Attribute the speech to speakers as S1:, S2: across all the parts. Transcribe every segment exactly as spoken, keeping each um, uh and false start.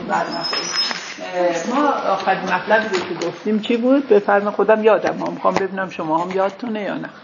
S1: ما آخرین مطلبی که گفتیم چی بود؟ به فرم خودم یادم هم میخوام ببینم شما هم یادتونه یا نه.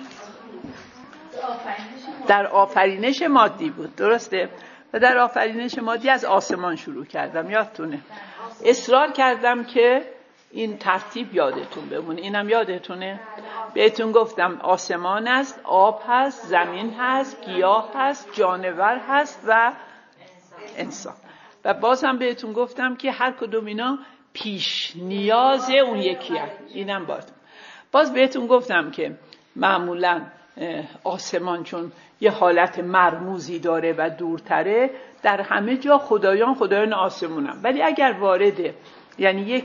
S1: در آفرینش مادی بود، درسته؟ و در آفرینش مادی از آسمان شروع کردم، یادتونه؟ اصرار کردم که این ترتیب یادتون بمونه. اینم یادتونه؟ بهتون گفتم آسمان است، آب هست، زمین هست، گیاه هست، جانور هست و انسان. و باز هم بهتون گفتم که هر کدوم اینا پیش نیاز اون یکی هست. اینم باز باز بهتون گفتم که معمولا آسمان چون یه حالت مرموزی داره و دورتره، در همه جا خدایان خدایان آسمونن، ولی اگر وارده یعنی یک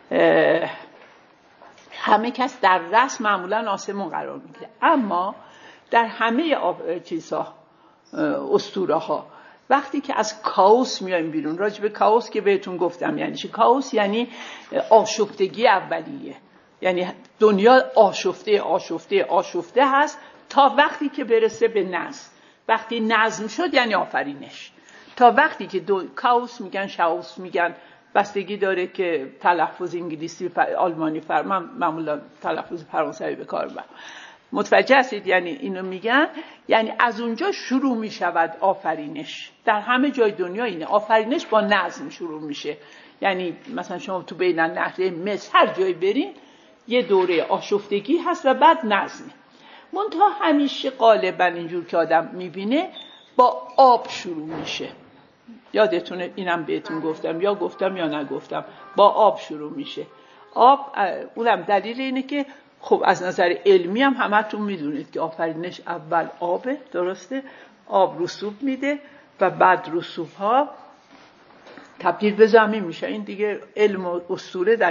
S1: همه کس در رأس معمولا آسمون قرار میگیره، اما در همه چیزها اسطوره ها وقتی که از کائوس میایم بیرون، راجع به کائوس که بهتون گفتم یعنی چی؟ کائوس یعنی آشفتگی اولیه، یعنی دنیا آشفته آشفته آشفته هست تا وقتی که برسه به نظم. وقتی نظم شد یعنی آفرینش. تا وقتی که دو... کائوس میگن، شاوس میگن، بستگی داره که تلفظ انگلیسی و آلمانی فر من معمولا تلفظ فرانسوی به کار میبرم. متوجه هستید؟ یعنی اینو میگن، یعنی از اونجا شروع میشود آفرینش. در همه جای دنیا اینه، آفرینش با نظم شروع میشه. یعنی مثلا شما تو بین النهرین مصر هر جایی برین یه دوره آشفتگی هست و بعد نظمه. منتها همیشه غالبا اینجور که آدم میبینه با آب شروع میشه. یادتونه اینم بهتون گفتم یا گفتم یا نگفتم، با آب شروع میشه. آب اونم دلیل اینه که خب از نظر علمی هم همتون میدونید که آفرینش اول آبه، درسته؟ آب رسوب میده و بعد رسوب ها تبدیل به زمین میشه. این دیگه علم و اسطوره در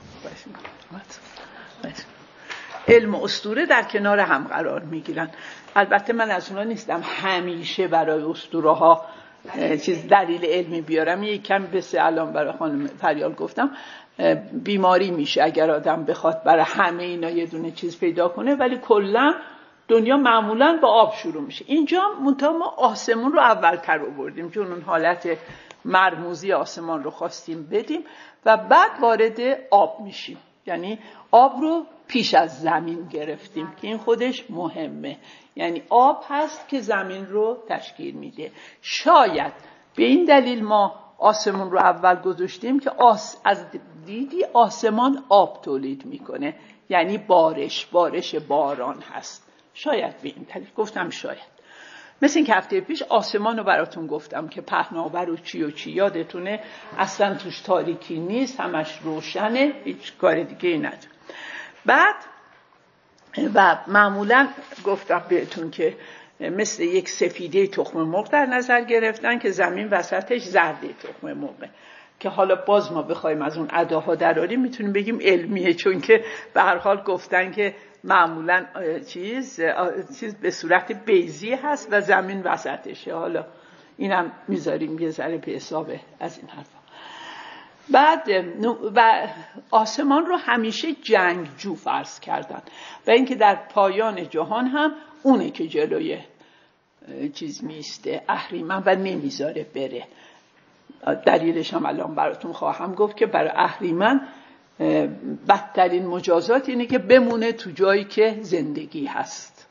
S1: علم و اسطوره در کنار هم قرار میگیرن. البته من از اونا نیستم همیشه برای اسطوره ها چیز دلیل علمی بیارم. یک کم بسه الان برای خانم فریال گفتم بیماری میشه اگر آدم بخواد برای همه اینا یه دونه چیز پیدا کنه، ولی کلا دنیا معمولا با آب شروع میشه. اینجا منتها ما آسمون رو اول تر آوردیم چون اون حالت مرموزی آسمان رو خواستیم بدیم و بعد وارد آب میشیم. یعنی آب رو پیش از زمین گرفتیم که این خودش مهمه. یعنی آب هست که زمین رو تشکیل میده. شاید به این دلیل ما آسمون رو اول گذاشتیم که آس از دیدی آسمان آب تولید میکنه، یعنی بارش بارش باران هست. شاید به این دلیل گفتم شاید. مثل این که هفته پیش آسمان رو براتون گفتم که پهناور و چی و چی، یادتونه؟ اصلا توش تاریکی نیست، همش روشنه، هیچ کار دیگه ای نداره. بعد و معمولا گفتم بهتون که مثل یک سفیده تخم مرغ در نظر گرفتن که زمین وسطش زرده تخم مرغه، که حالا باز ما بخوایم از اون اداها دراریم میتونیم بگیم علمیه، چون که به هر حال گفتن که معمولا چیز چیز به صورت بیضی هست و زمین وسطشه. حالا اینم میذاریم یه ذره به حسابه از این حرفا. بعد و آسمان رو همیشه جنگجو فرض کردن و اینکه در پایان جهان هم اونه که جلوی چیز میسته اهریمن و نمیذاره بره. دلیلش هم الان براتون خواهم گفت که برای اهریمن بدترین مجازات اینه که بمونه تو جایی که زندگی هست.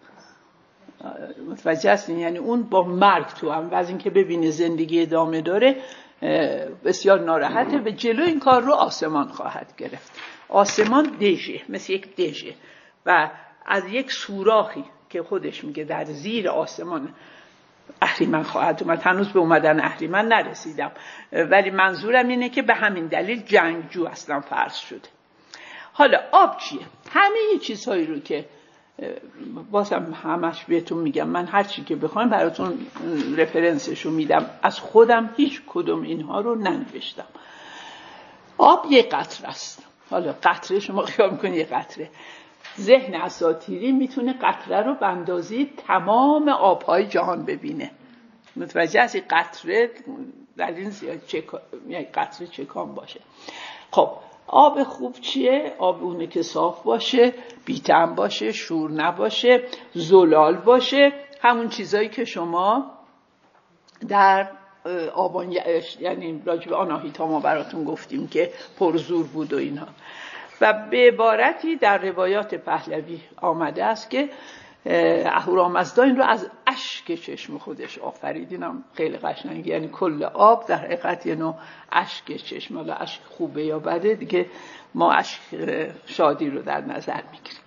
S1: متوجه هستین؟ یعنی اون با مرگ تو هم و از اینکه ببینه زندگی ادامه داره بسیار ناراحته و جلو این کار رو آسمان خواهد گرفت. آسمان دژه، مثل یک دژه و از یک سوراخی که خودش میگه در زیر آسمان اهریمن خواهد اومد. هنوز به اومدن اهریمن نرسیدم، ولی منظورم اینه که به همین دلیل جنگجو اصلا فرض شده. حالا آب چیه؟ همه این چیزهایی رو که بازم همش بهتون میگم، من هر چی که بخوایم براتون رفرنسشو میدم، از خودم هیچ کدوم اینها رو ننوشتم. آب یک قطره است. حالا قطره شما خیال میکنید یک قطره، ذهن اساطیری میتونه قطره رو به اندازه تمام آبهای جهان ببینه. متوجه هستی؟ قطره در این چه یعنی قطره چکان باشه. خب آب خوب چیه؟ آب اونه که صاف باشه، بی‌طعم باشه، شور نباشه، زلال باشه، همون چیزایی که شما در آبان، یعنی راجب آناهیتا ما براتون گفتیم که پرزور بود و اینها. و به عبارتی در روایات پهلوی آمده است که اهورامزدا این رو از اشک چشم خودش آفرید. اینم خیلی قشنگه، یعنی کل آب در حقیقت یه نوع اشک چشم. حالا اشک خوبه یا بده دیگه، ما اشک شادی رو در نظر میگیریم.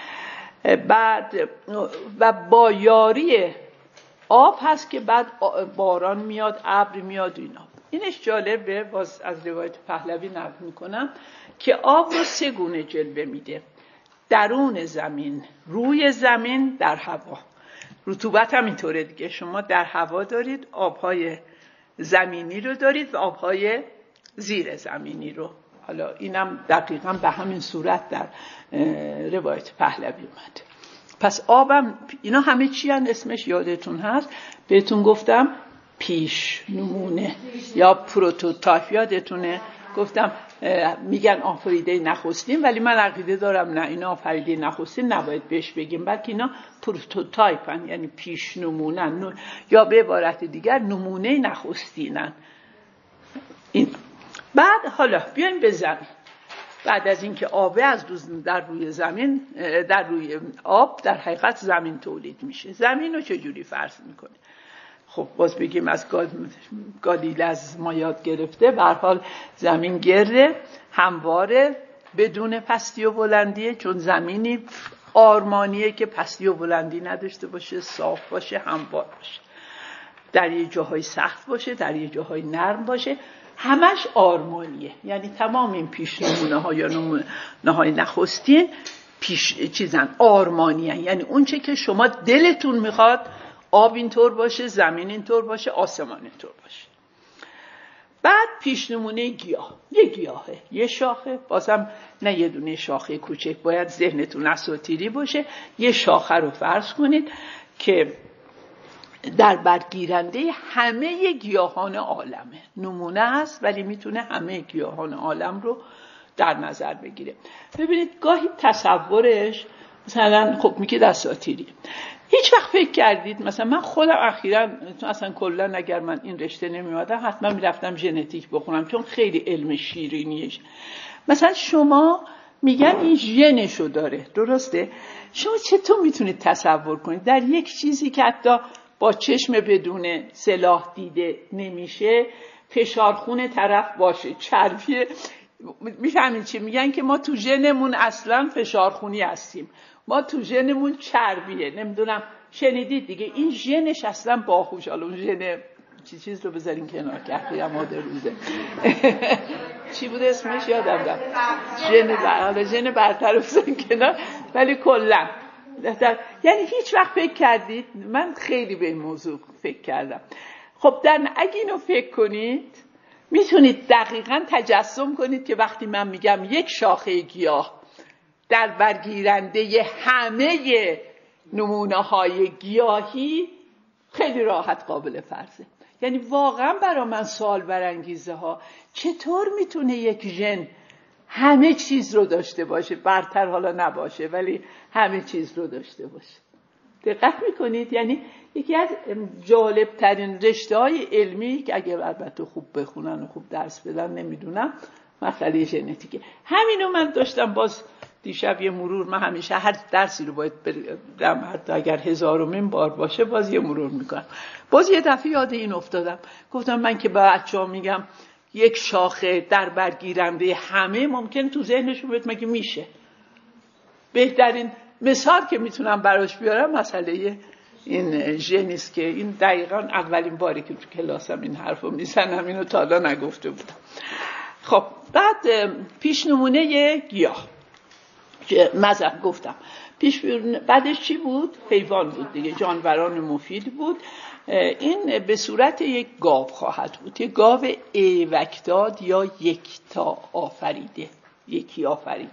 S1: بعد و با یاری آب هست که بعد باران میاد، ابر میاد و اینا. اینش جالبه، باز از روایت پهلوی نقل میکنم که آب رو سه گونه جلوه میده: درون زمین، روی زمین، در هوا. رطوبت هم اینطوره دیگه، شما در هوا دارید، آبهای زمینی رو دارید و آبهای زیر زمینی رو. حالا اینم دقیقاً به همین صورت در روایت پهلوی اومد. پس آبم اینا همه چی هن، اسمش یادتون هست، بهتون گفتم پیش نمونه یا پروتوتایپ، یادتونه گفتم میگن آفریده نخستین، ولی من عقیده دارم نه، اینا آفریده نخستین نباید بهش بگیم، بلکه اینا پروتوتایپن، یعنی پیش نمونن، یا به عبارت دیگر نمونه نخستینن. این بعد حالا بیایم به زمین. بعد از اینکه آب از در روی زمین، در روی آب در حقیقت زمین تولید میشه. زمین رو چجوری فرض میکنه؟ خب باز بگیم از گالیله از ما یاد گرفته. به هر حال زمین گرده، همواره، بدون پستی و بلندیه، چون زمینی آرمانیه که پستی و بلندی نداشته باشه، صاف باشه، هموار باشه، در یه جاهای سخت باشه، در یه جاهای نرم باشه، همش آرمانیه. یعنی تمام این پیش نمونه ها یا نمونه های نخستین پیش چیزن، آرمانیه، یعنی اون چه که شما دلتون میخواد آب اینطور باشه، زمین اینطور باشه، آسمان اینطور باشه. بعد پیش نمونه گیاه، یه گیاهه، یه شاخه، بازم نه یه دونه شاخه کوچک، باید ذهنتون اساطیری باشه. یه شاخه رو فرض کنید که در برگیرنده همه گیاهان عالمه، نمونه است ولی میتونه همه گیاهان عالم رو در نظر بگیره. ببینید گاهی تصورش مثلا خب میگه اساطیری. هیچ وقت فکر کردید مثلا من خودم اخیراً اصلا کلا اگر من این رشته نمیومدم حتما میرفتم ژنتیک بخونم، چون خیلی علم شیرینیه. مثلا شما میگن این ژنشو داره، درسته؟ شما چطور میتونید تصور کنید در یک چیزی که حتی با چشم بدون سلاح دیده نمیشه، فشار خون طرف باشه، چربی، میفهمید چی میگن؟ که ما تو ژنمون اصلا فشار خونی هستیم، ما تو ژنمون چربیه، نمیدونم شنیدید دیگه، این ژنش اصلا باهوش. حالا اون ژن چی چیز رو بذارین کنار که اخیرا مادر روزه چی بود اسمش یادم رفت، ژن بر ژن برتر رو بذارین کنار، ولی کلا یعنی هیچ وقت فکر کردید؟ من خیلی به این موضوع فکر کردم. خب در اگه اینو فکر کنید میتونید دقیقاً تجسم کنید که وقتی من میگم یک شاخه گیاه در برگیرنده همه نمونه های گیاهی، خیلی راحت قابل فرضه. یعنی واقعا برای من سوال برانگیزه ها، چطور میتونه یک ژن همه چیز رو داشته باشه، برتر حالا نباشه ولی همه چیز رو داشته باشه. دقت میکنید؟ یعنی یکی از جالب ترین رشته های علمی که اگر البته خوب بخونن و خوب درس بدن، نمیدونم، مسئله ژنتیکه. همینو من داشتم باز دیشب یه مرور، من همیشه هر درسی رو باید برم، حتی اگر هزارمین بار باشه باز یه مرور میکنم. باز یه دفعه یاد این افتادم، گفتم من که به بچه‌ها میگم یک شاخه در برگیرنده همه، ممکن تو ذهنشون بیاد مگه میشه؟ بهترین مثال که میتونم براش بیارم مسئله این ژنیست که این دقیقاً اولین باری که تو کلاسم این حرفو میزنم، اینو تا حالا نگفته بودم. خب بعد پیش نمونه گیاه مزه گفتم، پیش بعدش چی بود؟ حیوان بود دیگه، جانوران مفید بود. این به صورت یک گاو خواهد بود، یک گاو ایوکداد یا یکتا آفریده، یکی آفریده.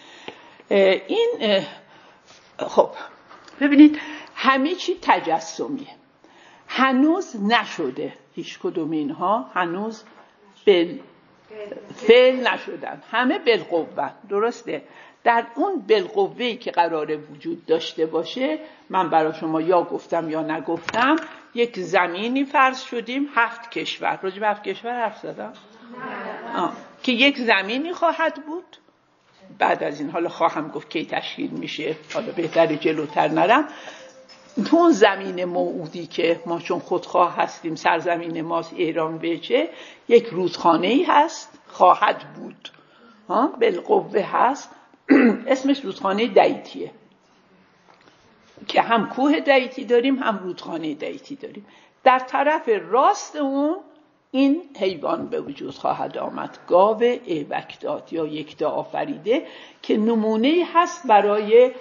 S1: این خب ببینید همه چی تجسمیه، هنوز نشده، هیچ کدوم اینها هنوز بل فعل نشدن، همه بالقوه، درسته؟ در اون بالقوه‌ای که قراره وجود داشته باشه، من برای شما یا گفتم یا نگفتم، یک زمینی فرض شدیم، هفت کشور، راجع به هفت کشور حرف زدم آه. که یک زمینی خواهد بود. بعد از این حالا خواهم گفت کی تشکیل میشه، حالا بهتره جلوتر نرم. تو اون زمین موعودی که ما چون خودخواه هستیم، سرزمین ماست ایران بچه، یک رودخانه‌ای هست، خواهد بود، ها بالقوه هست اسمش رودخانه دیتیه که هم کوه دیتی داریم هم رودخانه دیتی داریم. در طرف راست اون این حیوان به وجود خواهد آمد، گاو ایبکداد یا یکتا آفریده، که نمونه هست برای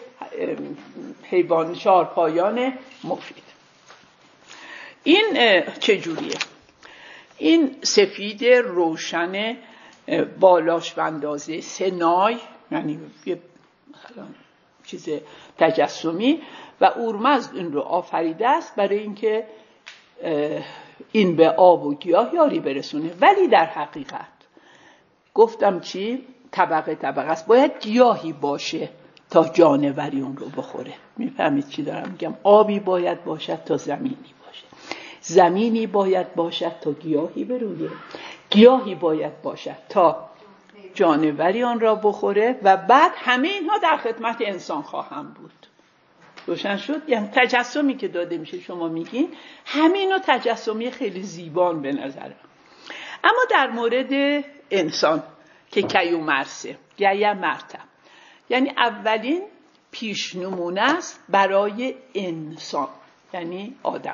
S1: حیوان چهارپایان مفید. این چجوریه؟ این سفید روشن، بالاش به اندازه سه نای، یعنی یه چیز تجسمی، و اورمزد این رو آفریده است برای اینکه این به آب و گیاه یاری برسونه. ولی در حقیقت گفتم چی؟ طبقه طبقه است. باید گیاهی باشه تا جانوری اون رو بخوره. میفهمید چی دارم میگم؟ آبی باید باشد تا زمینی باشه، زمینی باید باشد تا گیاهی برویه، گیاهی باید باشد تا جانوری آن را بخوره، و بعد همه اینها در خدمت انسان خواهم بود. روشن شد؟ یعنی تجسمی که داده میشه شما میگین همینو تجسمی خیلی زیبان به نظرم. اما در مورد انسان که کیومرثه، گیومرث، یعنی اولین پیشنمونه است برای انسان، یعنی آدم.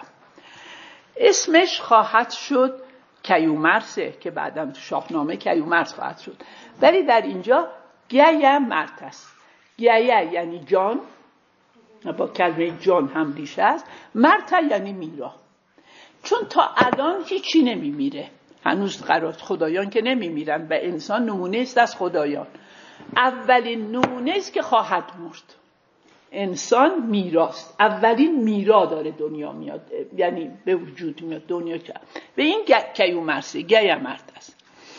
S1: اسمش خواهد شد کیومرث که بعداً تو شاهنامه کیومرث خواهد شد، ولی در اینجا گیومرث است. گیه یعنی جان، با کلمه جان هم ریشه است. مرتا یعنی میرا، چون تا الان هیچی نمیمیره، هنوز قرار خدایان که نمیمیرن و انسان نمونه است از خدایان. اولین نمونه است که خواهد مرد. انسان میراست، اولین میرا داره دنیا میاد، یعنی به وجود میاد دنیا که به این کیومرث گیومرث است.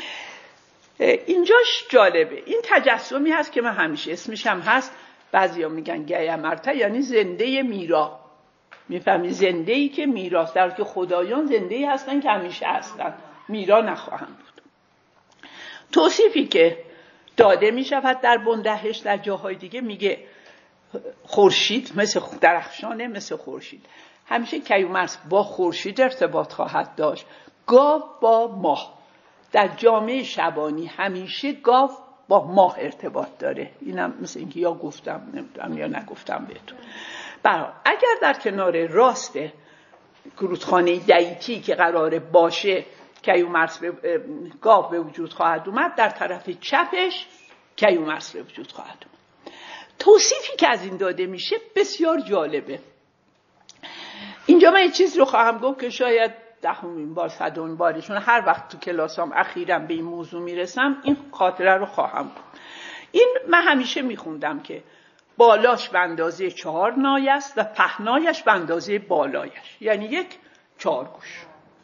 S1: اینجاش جالبه، این تجسمی هست که من همیشه اسمش هم هست، بعضیا میگن گیومرث یعنی زنده میرا. میفهمی؟ زنده ای که میراست، در حالی که خدایان زنده ای هستن که همیشه هستن، میرا نخواهند بود. توصیفی که داده میشود در بندهش در جاهای دیگه میگه خورشید مثل درخشانه، مثل خورشید. همیشه کیومرث با خورشید ارتباط خواهد داشت، گاو با ماه. در جامعه شبانی همیشه گاو با ماه ارتباط داره. اینم مثل اینکه یا گفتم نمیدونم یا نگفتم بهتون. برای اگر در کنار راست رودخانه دیتی که قراره باشه کیومرث به گاو به وجود خواهد اومد، در طرف چپش کیومرث به وجود خواهد اومد. توصیفی که از این داده میشه بسیار جالبه. اینجا من یه چیز رو خواهم گفت که شاید دهمین بار صدمین بارشون، هر وقت تو کلاسام اخیراً به این موضوع میرسم این خاطره رو خواهم گفت. این من همیشه میخوندم که بالاش به اندازه چهار نای است و پهنایش به اندازه بالایش، یعنی یک چهارگوش.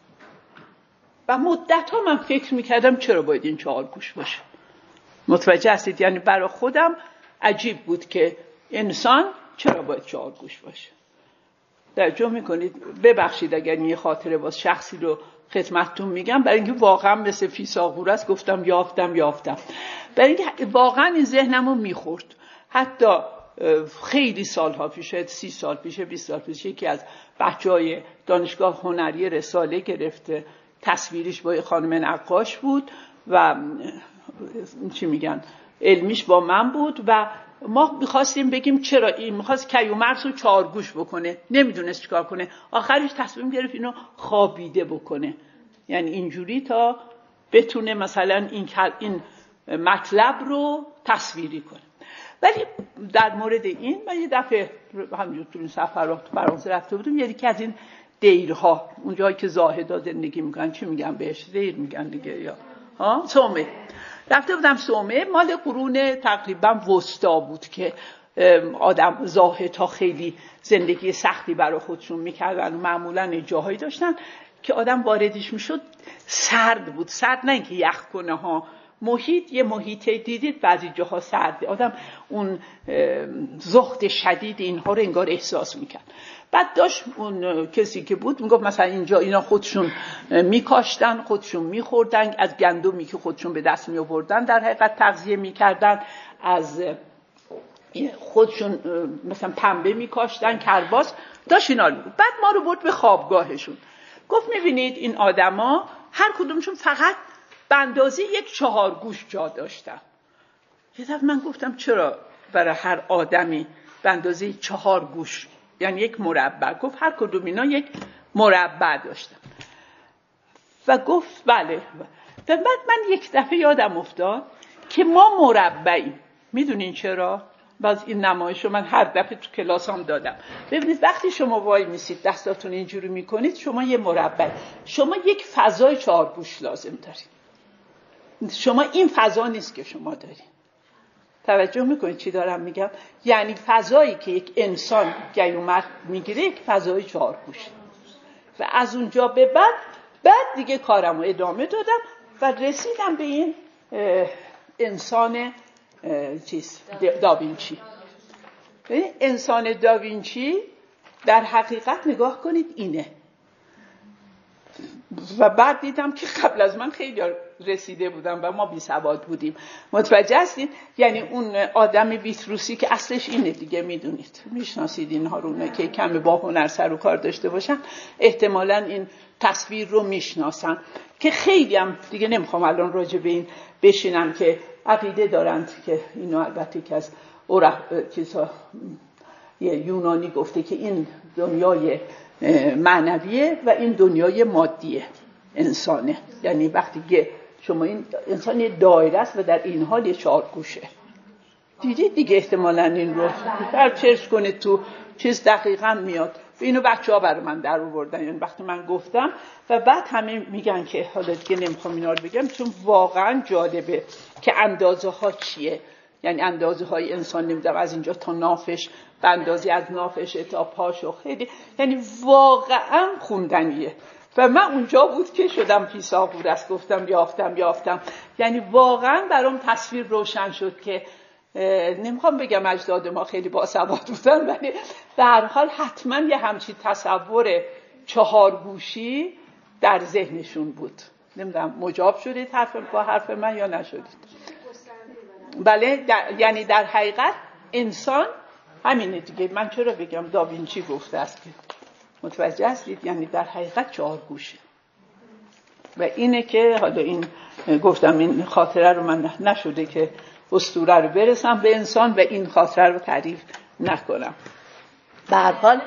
S1: و مدت ها من فکر میکردم چرا باید این چهارگوش باشه. متوجه هستید؟ یعنی برای خودم عجیب بود که انسان چرا باید چهارگوش باشه. توجه میکنید؟ ببخشید اگر یه خاطره باز شخصی رو خدمتتون میگم، برای اینکه واقعا مثل فیثاغورس است، گفتم یافتم یافتم برای اینکه واقعا این ذهنمو میخورد. حتی خیلی سالها پیش، سی سال پیش، بیست سال پیش، یکی از بچهای دانشگاه هنری رساله گرفته، تصویریش با خانم نقاش بود و چی میگن علمیش با من بود و ما میخواستیم بگیم چرا این میخواست کیومرث رو چهارگوش بکنه، نمیدونست چیکار کنه، آخرش تصمیم گرفت اینو خوابیده بکنه، یعنی اینجوری تا بتونه مثلا این این مطلب رو تصویری کنه. ولی در مورد این من یه دفعه همینجور تو این سفرات فرانسه رفته بودم، یکی که از این دیرها، اونجایی که زاهدا زندگی میکنن، چی میگن بهش؟ دیر میگن دیگه، یا ها صومعه. رفته بودم صومعه، مال قرون تقریبا وسطا بود که آدم زاهدها خیلی زندگی سختی برای خودشون میکردن و معمولا جاهایی داشتن که آدم واردش میشد سرد بود، سرد نه اینکه یخ کنه ها، محیط یه محیط دیدید بعضی جاها سرده، آدم اون زخت شدید اینها رو انگار احساس میکرد. بعد داشت اون کسی که بود میگفت مثلا اینجا اینا خودشون میکاشتن، خودشون میخوردن، از گندمی که خودشون به دست میآوردن در حقیقت تغذیه میکردن، از خودشون مثلا پنبه میکاشتن، کرباس، داشت اینا رو میگفت. بعد ما رو برد به خوابگاهشون، گفت میبینید این آدما هر کدومشون فقط به اندازه یک چهار گوش جا داشتن. یه دفعه من گفتم چرا برای هر آدمی به اندازه چهار گوش، یعنی یک مربع؟ گفت هر کدوم اینا یک مربع داشتن. و گفت بله. و بعد من یک دفعه یادم افتاد که ما مربعیم. میدونین چرا؟ باز این نمایش رو من هر دفعه تو کلاسام دادم. ببینید وقتی شما وای میسید دستاتون اینجوری میکنید، شما یه مربع، شما یک فضای چهار گوش لازم دارید. شما این فضا نیست که شما دارید. توجه میکنید چی دارم میگم؟ یعنی فضایی که یک انسان گیومرد میگیره یک فضای چهار گوشه. و از اونجا به بعد بعد دیگه کارمو ادامه دادم و رسیدم به این انسان چیز داوینچی. انسان داوینچی در حقیقت نگاه کنید اینه. و بعد دیدم که قبل از من خیلی رسیده بودم و ما بی سواد بودیم. متوجه هستید؟ یعنی اون آدم ویتروسی که اصلش اینه دیگه، میدونید، میشناسید اینها رو که کمی با هنر سر و کار داشته باشن احتمالاً این تصویر رو میشناسن، که خیلی هم دیگه نمیخوام الان راجع به این بشینم که عقیده دارند که اینو البته که از اورا چیزا یونانی گفته که این دنیای معنویه و این دنیای مادیه انسانه. یعنی وقتی که شما این انسان یه دایره است و در این حال یه چهار گوشه، دیدید دیگه احتمالاً این رو هر چرچ کنه تو چیز دقیقاً میاد. اینو بچه‌ها برای من در آوردن، یعنی وقتی من گفتم و بعد همه میگن که حالا دیگه نمیخوام اینا رو بگم چون واقعاً جالبه که اندازه ها چیه. یعنی اندازه های انسان نمیدونم از اینجا تا نافش، به اندازه از نافش تا پاشو، خیلی یعنی واقعاً خوندنیه. و من اونجا بود که شدم فیثاغورس، گفتم یافتم یافتم یعنی واقعاً برام تصویر روشن شد که نمیخوام بگم اجداد ما خیلی باسواد بودن، ولی به هر حال حتما یه همچین تصور چهارگوشی در ذهنشون بود. نمیدونم مجاب شدید حرف با حرف من یا نشدید؟ بله در، یعنی در حقیقت انسان همینه دیگه. من چرا بگم داوینچی گفته است که متوجه هستید؟ یعنی در حقیقت چهارگوشه. و اینه که حالا این گفتم این خاطره رو من نشده که اسطوره رو برسم به انسان و این خاطره رو تعریف نکنم. به هر حال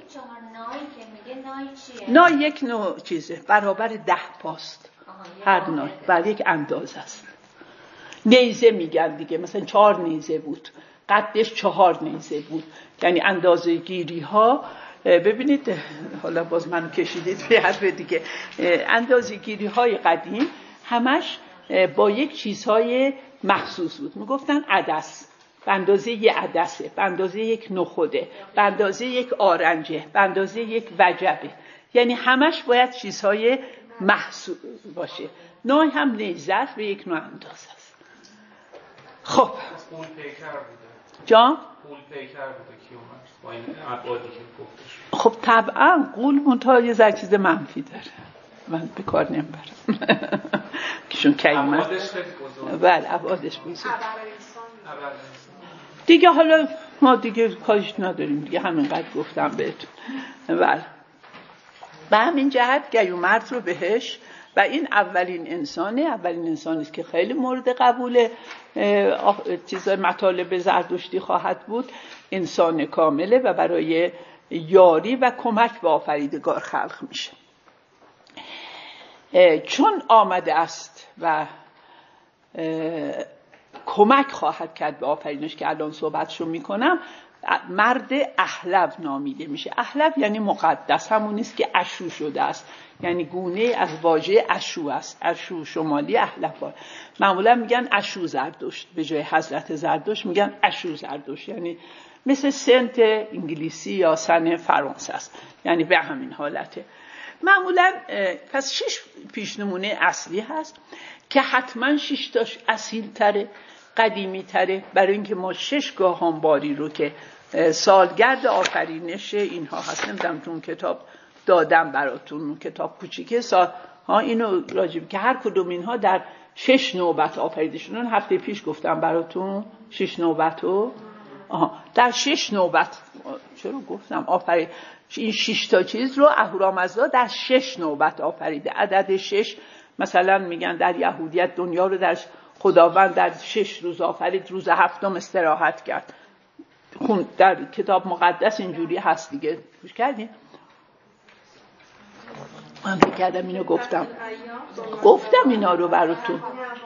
S1: نای یک نوع چیزه، برابر ده پاست هر نای، بر یک اندازه است. نیزه میگن دیگه، مثلا چهار نیزه بود، قدش چهار نیزه بود، یعنی اندازه گیری ها. ببینید حالا باز من کشیدید به حرف دیگه، اندازه گیری های قدیم همش با یک چیزهای مخصوص بود. میگفتن عدس به اندازه یک عدسه، به اندازه یک نخوده، به اندازه یک آرنجه، به اندازه یک وجبه، یعنی همش باید چیزهای محسوس باشه. نوع هم نیزه است به یک نوع اندازه است. خب
S2: پول پیکر بوده
S1: جان؟
S2: پول پیکر بوده کیومرث با این ابعادی که گفتش.
S1: خب طبعا قول منتها یه ذره چیز منفی داره، من به کار نمیبرم کشون کیومرث
S2: ابعادش خیلی بزرگ.
S1: بله ابعادش بزرگ دیگه. حالا ما دیگه کارش نداریم دیگه، همینقدر گفتم بهتون. بله به همین جهت کیومرث رو بهش، و این اولین انسانه، اولین انسانی است که خیلی مورد قبول چیزای مطالب زرتشتی خواهد بود. انسان کامله و برای یاری و کمک به آفریدگار خلق میشه. چون آمده است و کمک خواهد کرد به آفرینش که الان صحبتشو میکنم، مرد احلو نامیده میشه. احلو یعنی مقدس، همون نیست که اشو شده است، یعنی گونه از واژه اشو است. اشو شمالی، احلو معمولا میگن اشو زردشت، به جای حضرت زردشت میگن اشو زردشت، یعنی مثل سنت انگلیسی یا سن فرانسه است، یعنی به همین حالته. معمولا پس شش پیشنمونه اصلی هست که حتما شش تاش اصیل تره، قدیمی تره، برای اینکه ما شش گاهانباری رو که سالگرد آفرینش اینها هست، نمیدونم تو اون کتاب دادم براتون، کتاب کوچیکه سال ها، اینو راجب که هر کدوم اینها در شش نوبت آفریده شدن. اون هفته پیش گفتم براتون شش نوبتو، آها در شش نوبت، چرا گفتم آفرید این شش تا چیز رو اهورامزدا در شش نوبت آفریده. عدد شش مثلا میگن در یهودیت دنیا رو در خداوند در شش روز آفرید، روز هفتم استراحت کرد. خون در کتاب مقدس اینجوری هست دیگه، گوش کردین؟ من فکر کردم اینو گفتم گفتم اینا رو براتون.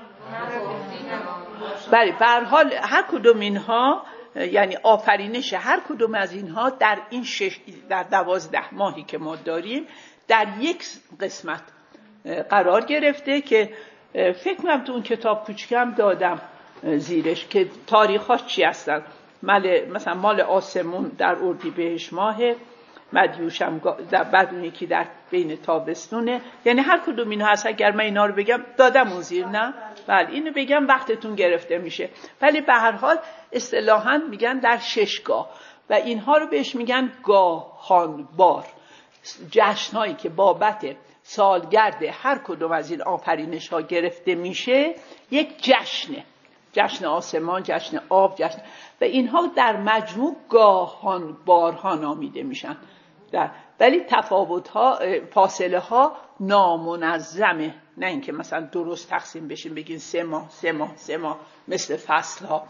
S1: بله به هر حال هر کدوم اینها یعنی آفرینش هر کدوم از اینها در این شش در دوازده ماهی که ما داریم در یک قسمت قرار گرفته که فکر کنم تو اون کتاب کوچیکم دادم زیرش که تاریخاش چی هستن. مال مثلا مال آسمون در اردیبهشت ماه، مدیوشم در بعد اون یکی در بین تابستونه. یعنی هر کدوم اینا هست. اگر من اینا رو بگم دادم اون زیر، نه بله اینو بگم وقتتون گرفته میشه، ولی به هر حال اصطلاحاً میگن در ششگاه و اینها رو بهش میگن گاهانبار، جشنهایی که بابت سالگرد هر کدوم از این آفرینش ها گرفته میشه. یک جشنه، جشن آسمان، جشن آب، جشن و اینها در مجموع گاهانبارها نامیده میشن. در ولی تفاوت ها، فاصله ها نامنظمه، نه اینکه مثلا درست تقسیم بشین بگین سه ماه سه ماه سه ماه مثل فصل ها.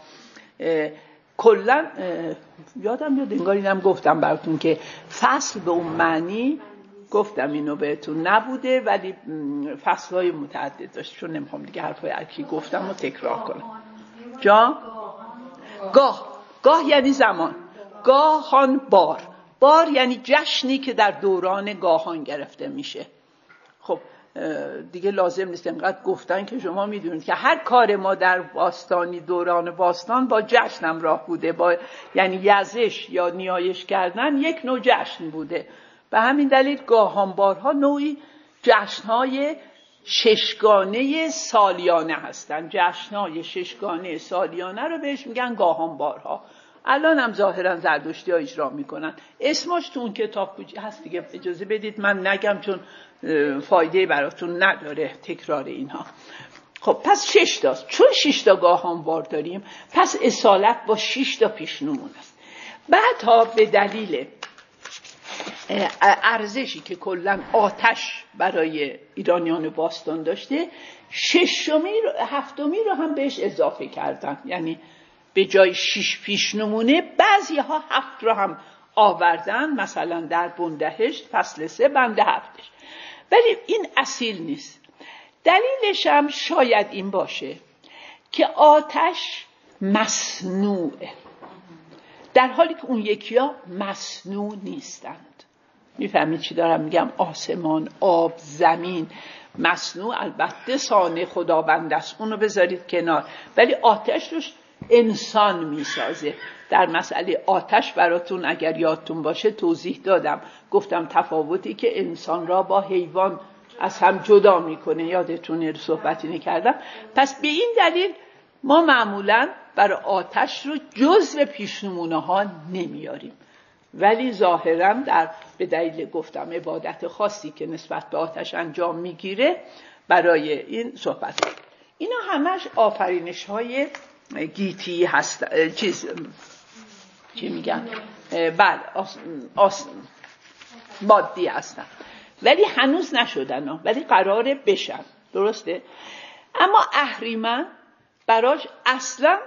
S1: کلا یادم میاد انگار اینم گفتم براتون که فصل به اون معنی گفتم اینو بهتون نبوده، ولی فصل های متعدد داشت، چون نمیخوام دیگه حرفای هرکی گفتم رو تکرار کنم. جا گاه، گاه یعنی زمان، گاهان بار، بار یعنی جشنی که در دوران گاهان گرفته میشه. خب دیگه لازم نیست انقدر گفتن که شما میدونید که هر کار ما در باستانی، دوران باستان با جشنم راه بوده، با یعنی یزش یا نیایش کردن یک نوع جشن بوده. به همین دلیل گاهانبارها نوعی جشنهای ششگانه سالیانه هستن. جشنهای ششگانه سالیانه رو بهش میگن گاهانبارها. الان هم ظاهرا زردشتی ها اجرا میکنن. اسمش تو اون کتاب هست دیگه، اجازه بدید من نگم چون فایده براتون نداره تکرار اینها. خب پس شش تاست. چون شش تا گاهانبار داریم پس اصالت با شش تا پیشنمون است. بعدها به دلیل ارزشی که کلا آتش برای ایرانیان باستان داشته، ششمی رو هفتمی رو هم بهش اضافه کردن. یعنی به جای شش پیشنمونه بعضی ها هفت رو هم آوردن، مثلا در بندهشت فصل سه بند هفتش. ولی این اصیل نیست. دلیلش هم شاید این باشه که آتش مصنوعه، در حالی که اون یکی ها مصنوع نیستند. میفهمید چی دارم میگم؟ آسمان، آب، زمین مصنوع البته صانع خداوند است، اونو بذارید کنار، ولی آتش روش انسان میسازه. در مسئله آتش براتون اگر یادتون باشه توضیح دادم، گفتم تفاوتی که انسان را با حیوان از هم جدا میکنه، یادتونه صحبتی نکردم. پس به این دلیل ما معمولاً برای آتش رو جزء پیشنمونه ها نمیاریم، ولی ظاهراً در به دلیل گفتم عبادت خاصی که نسبت به آتش انجام میگیره برای این صحبت. اینا همش آفرینش های گیتی هست، چیز چی میگن؟ بله آس... آس... مادی هستن، ولی هنوز نشدن ها. ولی قراره بشن، درسته؟ اما اهریمن براش اصلا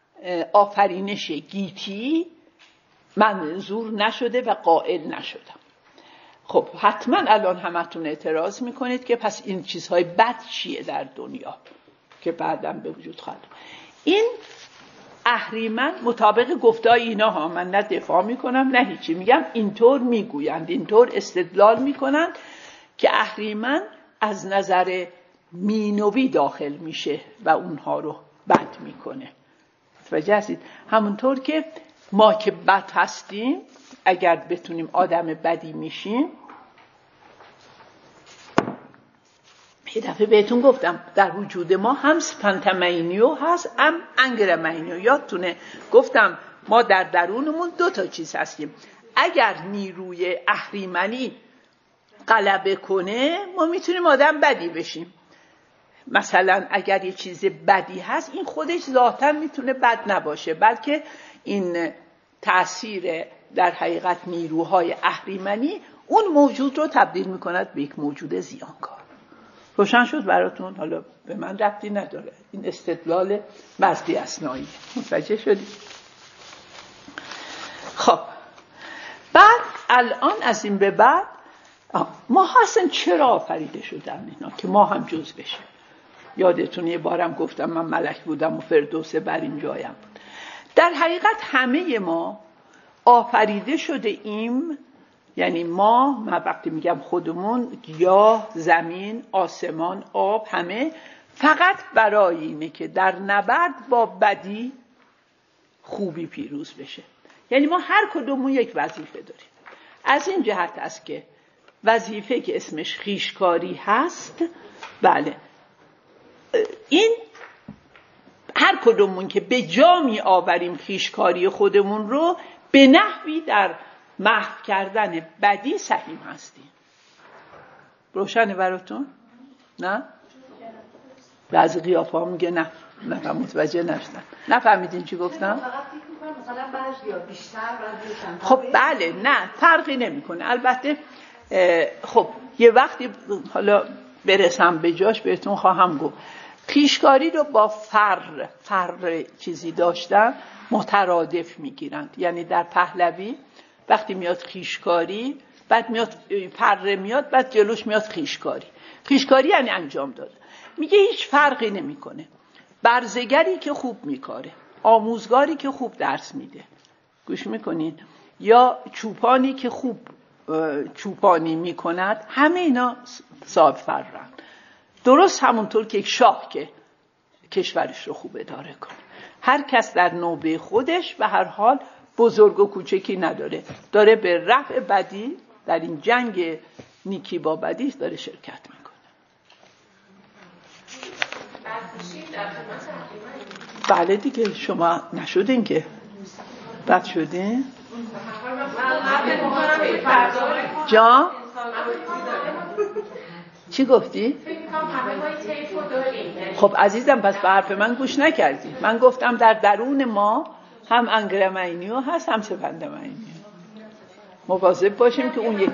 S1: آفرینش گیتی منظور نشده و قائل نشدم. خب حتما الان همتون اعتراض میکنید که پس این چیزهای بد چیه در دنیا که بعدم به وجود خواهد. این اهریمن مطابق گفتای اینا ها، من نه دفاع میکنم نه هیچی، میگم اینطور میگویند، اینطور استدلال میکنند که اهریمن از نظر مینوی داخل میشه و اونها رو بد میکنه. متوجه هستید؟ همونطور که ما که بد هستیم، اگر بتونیم آدم بدی میشیم، یه دفعه بهتون گفتم در وجود ما هم سپنتامینیو هست هم انگرامینیو. یادتونه گفتم ما در درونمون دو تا چیز هستیم. اگر نیروی اهریمنی غلبه کنه ما میتونیم آدم بدی بشیم. مثلا اگر یه چیز بدی هست این خودش ذاتاً میتونه بد نباشه، بلکه این تأثیر در حقیقت نیروهای اهریمنی اون موجود رو تبدیل میکند به یک موجود زیانکار. روشن شد براتون؟ حالا به من ربطی نداره، این استدلال مزدی اثنایی. متوجه شدید؟ خب بعد الان از این به بعد ما اصلا چرا آفریده شدن اینا که ما هم جز بشیم؟ یادتون یه بارم گفتم من ملک بودم و فردوس برین جایم بود. در حقیقت همه ما آفریده شده ایم، یعنی ما من وقتی میگم خودمون، گیاه، زمین، آسمان، آب، همه فقط برای اینه که در نبرد با بدی خوبی پیروز بشه. یعنی ما هر کدومون یک وظیفه داریم. از این جهت است که وظیفه که اسمش خویشکاری هست، بله این هر کدومون که به جا می آوریم خویشکاری خودمون رو، به نحوی در محو کردن بدی سهیم هستیم. روشنه براتون؟ نه؟ بعضی قیافه ها میگه نه نه متوجه نشدم. نفهمیدین چی گفتم؟
S3: مثلا بعضی یا بیشتر بعضی.
S1: خب بله، نه فرقی نمیکنه. البته خب یه وقتی حالا برسم به جاش بهتون خواهم گفت. خویشکاری رو با فر فر چیزی داشتن مترادف میگیرند. یعنی در پهلوی وقتی میاد خویشکاری، بعد میاد فر میاد، بعد جلوش میاد خویشکاری. خویشکاری یعنی انجام داده. میگه هیچ فرقی نمیکنه. برزگری که خوب میکاره، آموزگاری که خوب درس میده، گوش میکنین، یا چوپانی که خوب چوپانی میکند، همه اینا صاحب فرن. درست همونطور که یک شاه که کشورش رو خوب اداره کنه. هر کس در نوبه خودش به هر حال بزرگ و کوچکی نداره، داره به رفع بدی در این جنگ نیکی با بدی داره شرکت میکنه. بله دیگه، شما نشدین که بد شدین؟ جا؟ چی گفتی؟ خب عزیزم پس به حرف من گوش نکردی. من گفتم در درون ما هم انگرامینیو هست هم سپندامینیو. مواظب باشیم که اون یک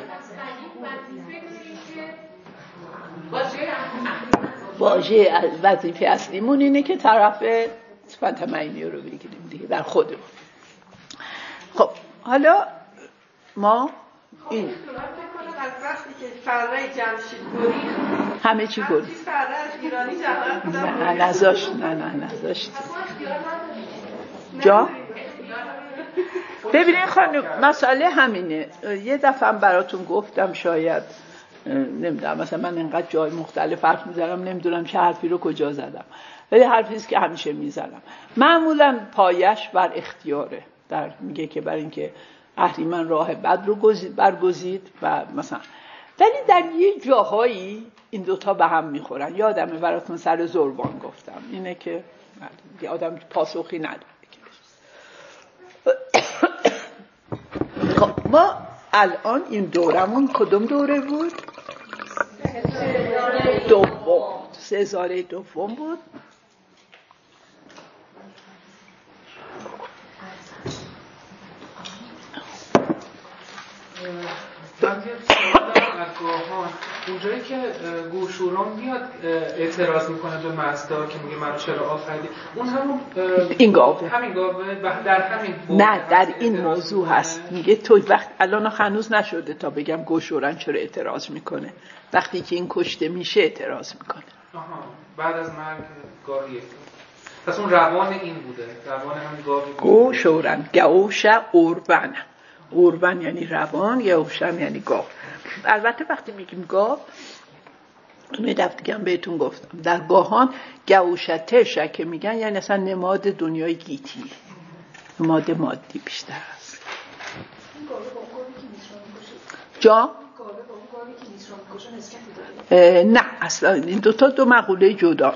S1: واژه وظیفه اصلیمون اینه که طرف سپندامینیو رو بگیریم دیگه در خودمون. خب حالا ما این
S3: وقتی که فره جمشید گریخت
S1: همه چی گریخت،
S3: فره از ایرانی جهان
S1: نه نذاشت نه نه نذاشت جا. ببینید خانم، مسئله همینه. یه دفعه براتون گفتم، شاید نمیدونم، مثلا من اینقدر جای مختلف حرف میزنم نمیدونم چه حرفی رو کجا زدم، ولی حرفیست که همیشه میزنم. معمولا پایش بر اختیاره، در میگه که برای اینکه اهریمن راه بد رو برگزید و مثلا، ولی در یه جاهایی این دوتا به هم میخورن. یادمه براتون سر زربان گفتم اینه که آدم پاسخی نداره. خب ما الان این دورمون کدوم دوره بود؟ دوم، سزاره دوم بود.
S2: اونجایی که گوشوران میاد اعتراض میکنه به مزدا که میگه منو چرا آفریدی، اون همون
S1: این گاوه
S2: همین گاوه در همین
S1: نه در این موضوع هست. میگه تو وقت الان هنوز نشده تا بگم گوشوران چرا اعتراض میکنه. وقتی که این کشته میشه اعتراض میکنه.
S2: آها، بعد از مرگ گاویه. پس اون روان این بوده، روان همین گاوی.
S1: گوشوران گوشه اوربن. اوربن یعنی روان، گوشم یعنی گاو. البته وقتی میگیم گاو، یه دفعه دیگه هم بهتون گفتم در گاهان گوشته که میگن یعنی اصلا نماد دنیای گیتی، نماد مادی بیشتر است. جا؟ نه اصلا این دوتا دو مقوله جدا.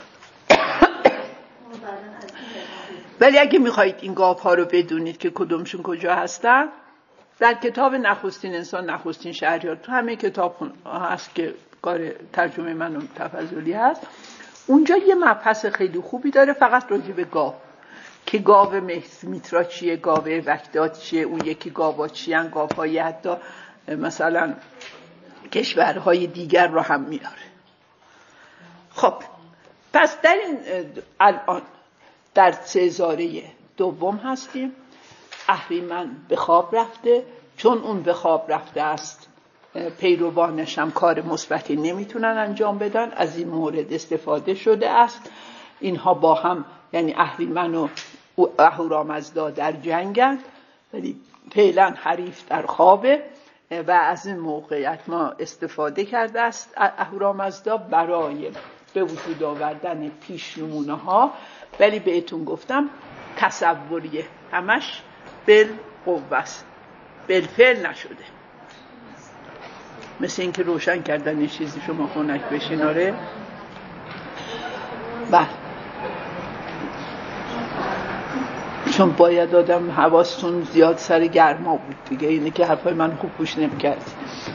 S1: ولی اگه میخواهید این گاوها رو بدونید که کدومشون کجا هستن، در کتاب نخستین انسان نخستین شهریار، تو همه کتاب هست که کار ترجمه من و تفضلی هست، اونجا یه مبحث خیلی خوبی داره فقط راجع به گاو، که گاو میترا چیه، گاو وکدات چیه، اون یکی گاوا چیه، گاوهای حتی مثلا کشورهای دیگر رو هم میاره. خب پس در این الان در سزاره دوم هستیم. اهریمن به خواب رفته، چون اون به خواب رفته است پیروانش هم کار مثبتی نمیتونن انجام بدن، از این مورد استفاده شده است. اینها با هم یعنی اهریمن و اهورامزدا در جنگن، ولی فعلا حریف در خوابه و از این موقعیت ما استفاده کرده است اهورامزدا برای به وجود آوردن پیش نمونه ها. ولی بهتون گفتم تصوریه، همش بالقوه است، بالفعل نشده. مثل این که روشن کردن یه چیزی شما خونک بشین. آره بله، چون باید آدم حواستون زیاد سر گرما بود دیگه، اینه که حرفای من خوب گوش نمی‌کرد.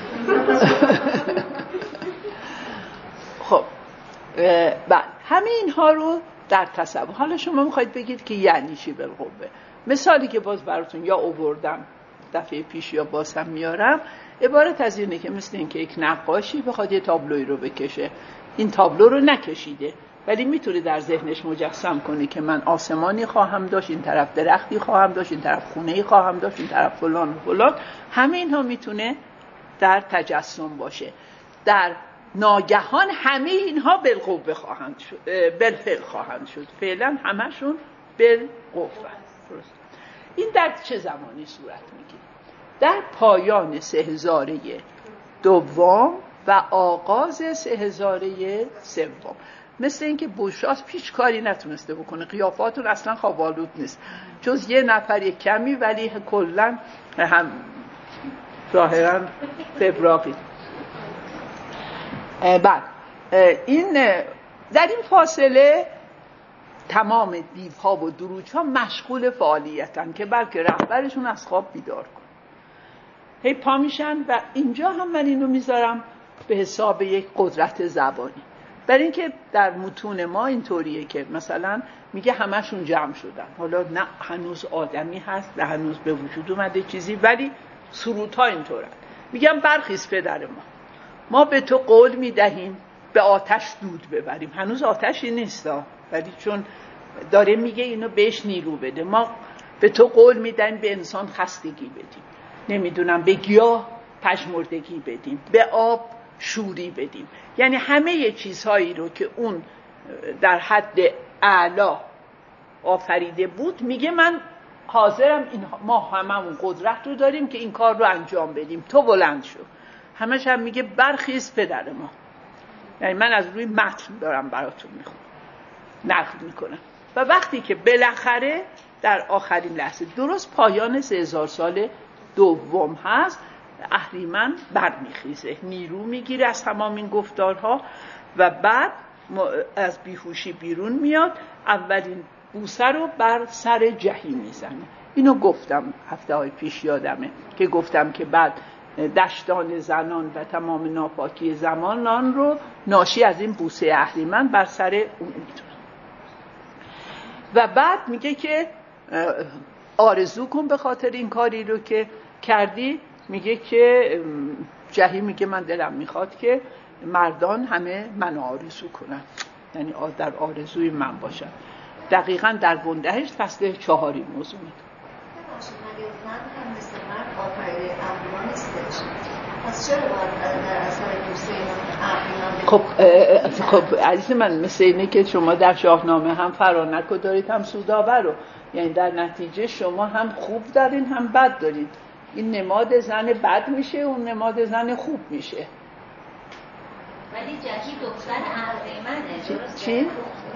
S1: خب بله، همه اینها رو در تصور. حالا شما میخواید بگید که یعنی چی بالقوه؟ مثالی که باز براتون یا آوردم دفعه پیش یا باز هم میارم، عبارت از اینه که مثل این که یک نقاشی بخواد یه تابلوی رو بکشه، این تابلو رو نکشیده ولی میتونه در ذهنش مجسم کنه که من آسمانی خواهم داشت، این طرف درختی خواهم داشت، این طرف خونه‌ای خواهم داشت، این طرف فلان و فلان. همه اینها میتونه در تجسم باشه. در ناگهان همه اینها بالقوه خواهند شد، بالفعل خواهند شد. فعلا همشون بالقوه. درست. این در چه زمانی صورت میگیره؟ در پایان سه هزاره دوم و آغاز سه هزاره سوم. مثل اینکه بوشاس پیچ کاری نتونسته بکنه، قیافاتون اصلا خوابالود نیست جز یه نفر کمی، ولی کلا هم ظاهرا فبراقی. بعد این در این فاصله تمام دیوها و دروجها مشغول فعالیتن که بلکه رهبرشون از خواب بیدار کن. هی پا میشن و اینجا هم من اینو میذارم به حساب یک قدرت زبانی، برای اینکه در متون ما اینطوریه که مثلا میگه همشون جمع شدن، حالا نه هنوز آدمی هست نه هنوز به وجود اومده چیزی، ولی سرودها اینطورن. میگم برخیز پدر ما، ما به تو قول میدهیم به آتش دود ببریم. هنوز آتشی نیست ولی چون داره میگه اینو بهش نیرو بده. ما به تو قول میدهیم به انسان خستگی بدیم، نمیدونم به گیاه پژمردگی بدیم، به آب شوری بدیم. یعنی همه چیزهایی رو که اون در حد اعلا آفریده بود میگه من حاضرم، این ما هممون قدرت رو داریم که این کار رو انجام بدیم، تو بلند شو. همش هم میگه برخیز پدر ما. یعنی من از روی متن دارم براتون میخونم، نقل میکنم. و وقتی که بالاخره در آخرین لحظه درست پایان سه هزار سال دوم هست، اهریمن برمیخیزه، نیرو میگیره از تمام این گفتارها و بعد از بیهوشی بیرون میاد. اولین بوسه رو بر سر جهیم میزنه. اینو گفتم هفته های پیش یادمه که گفتم که بعد دشتان زنان و تمام ناپاکی زمانان رو ناشی از این بوسه اهریمن بر سر اون میدونه. و بعد میگه که آرزو کن به خاطر این کاری رو که کردی. میگه که جهیم میگه من دلم میخواد که مردان همه من آرزو کنن، یعنی در آرزوی من باشن. دقیقاً در بندهشت فصل چهاری موضوع میده. خب خب عزیز من، مثل اینه که شما در شاهنامه هم فرانک دارید هم سودابه رو، یعنی در نتیجه شما هم خوب دارین هم بد دارید. این نماد زن بد میشه، اون نماد زن خوب میشه.
S4: ولی جهی دختر اهریمنه.
S1: چی؟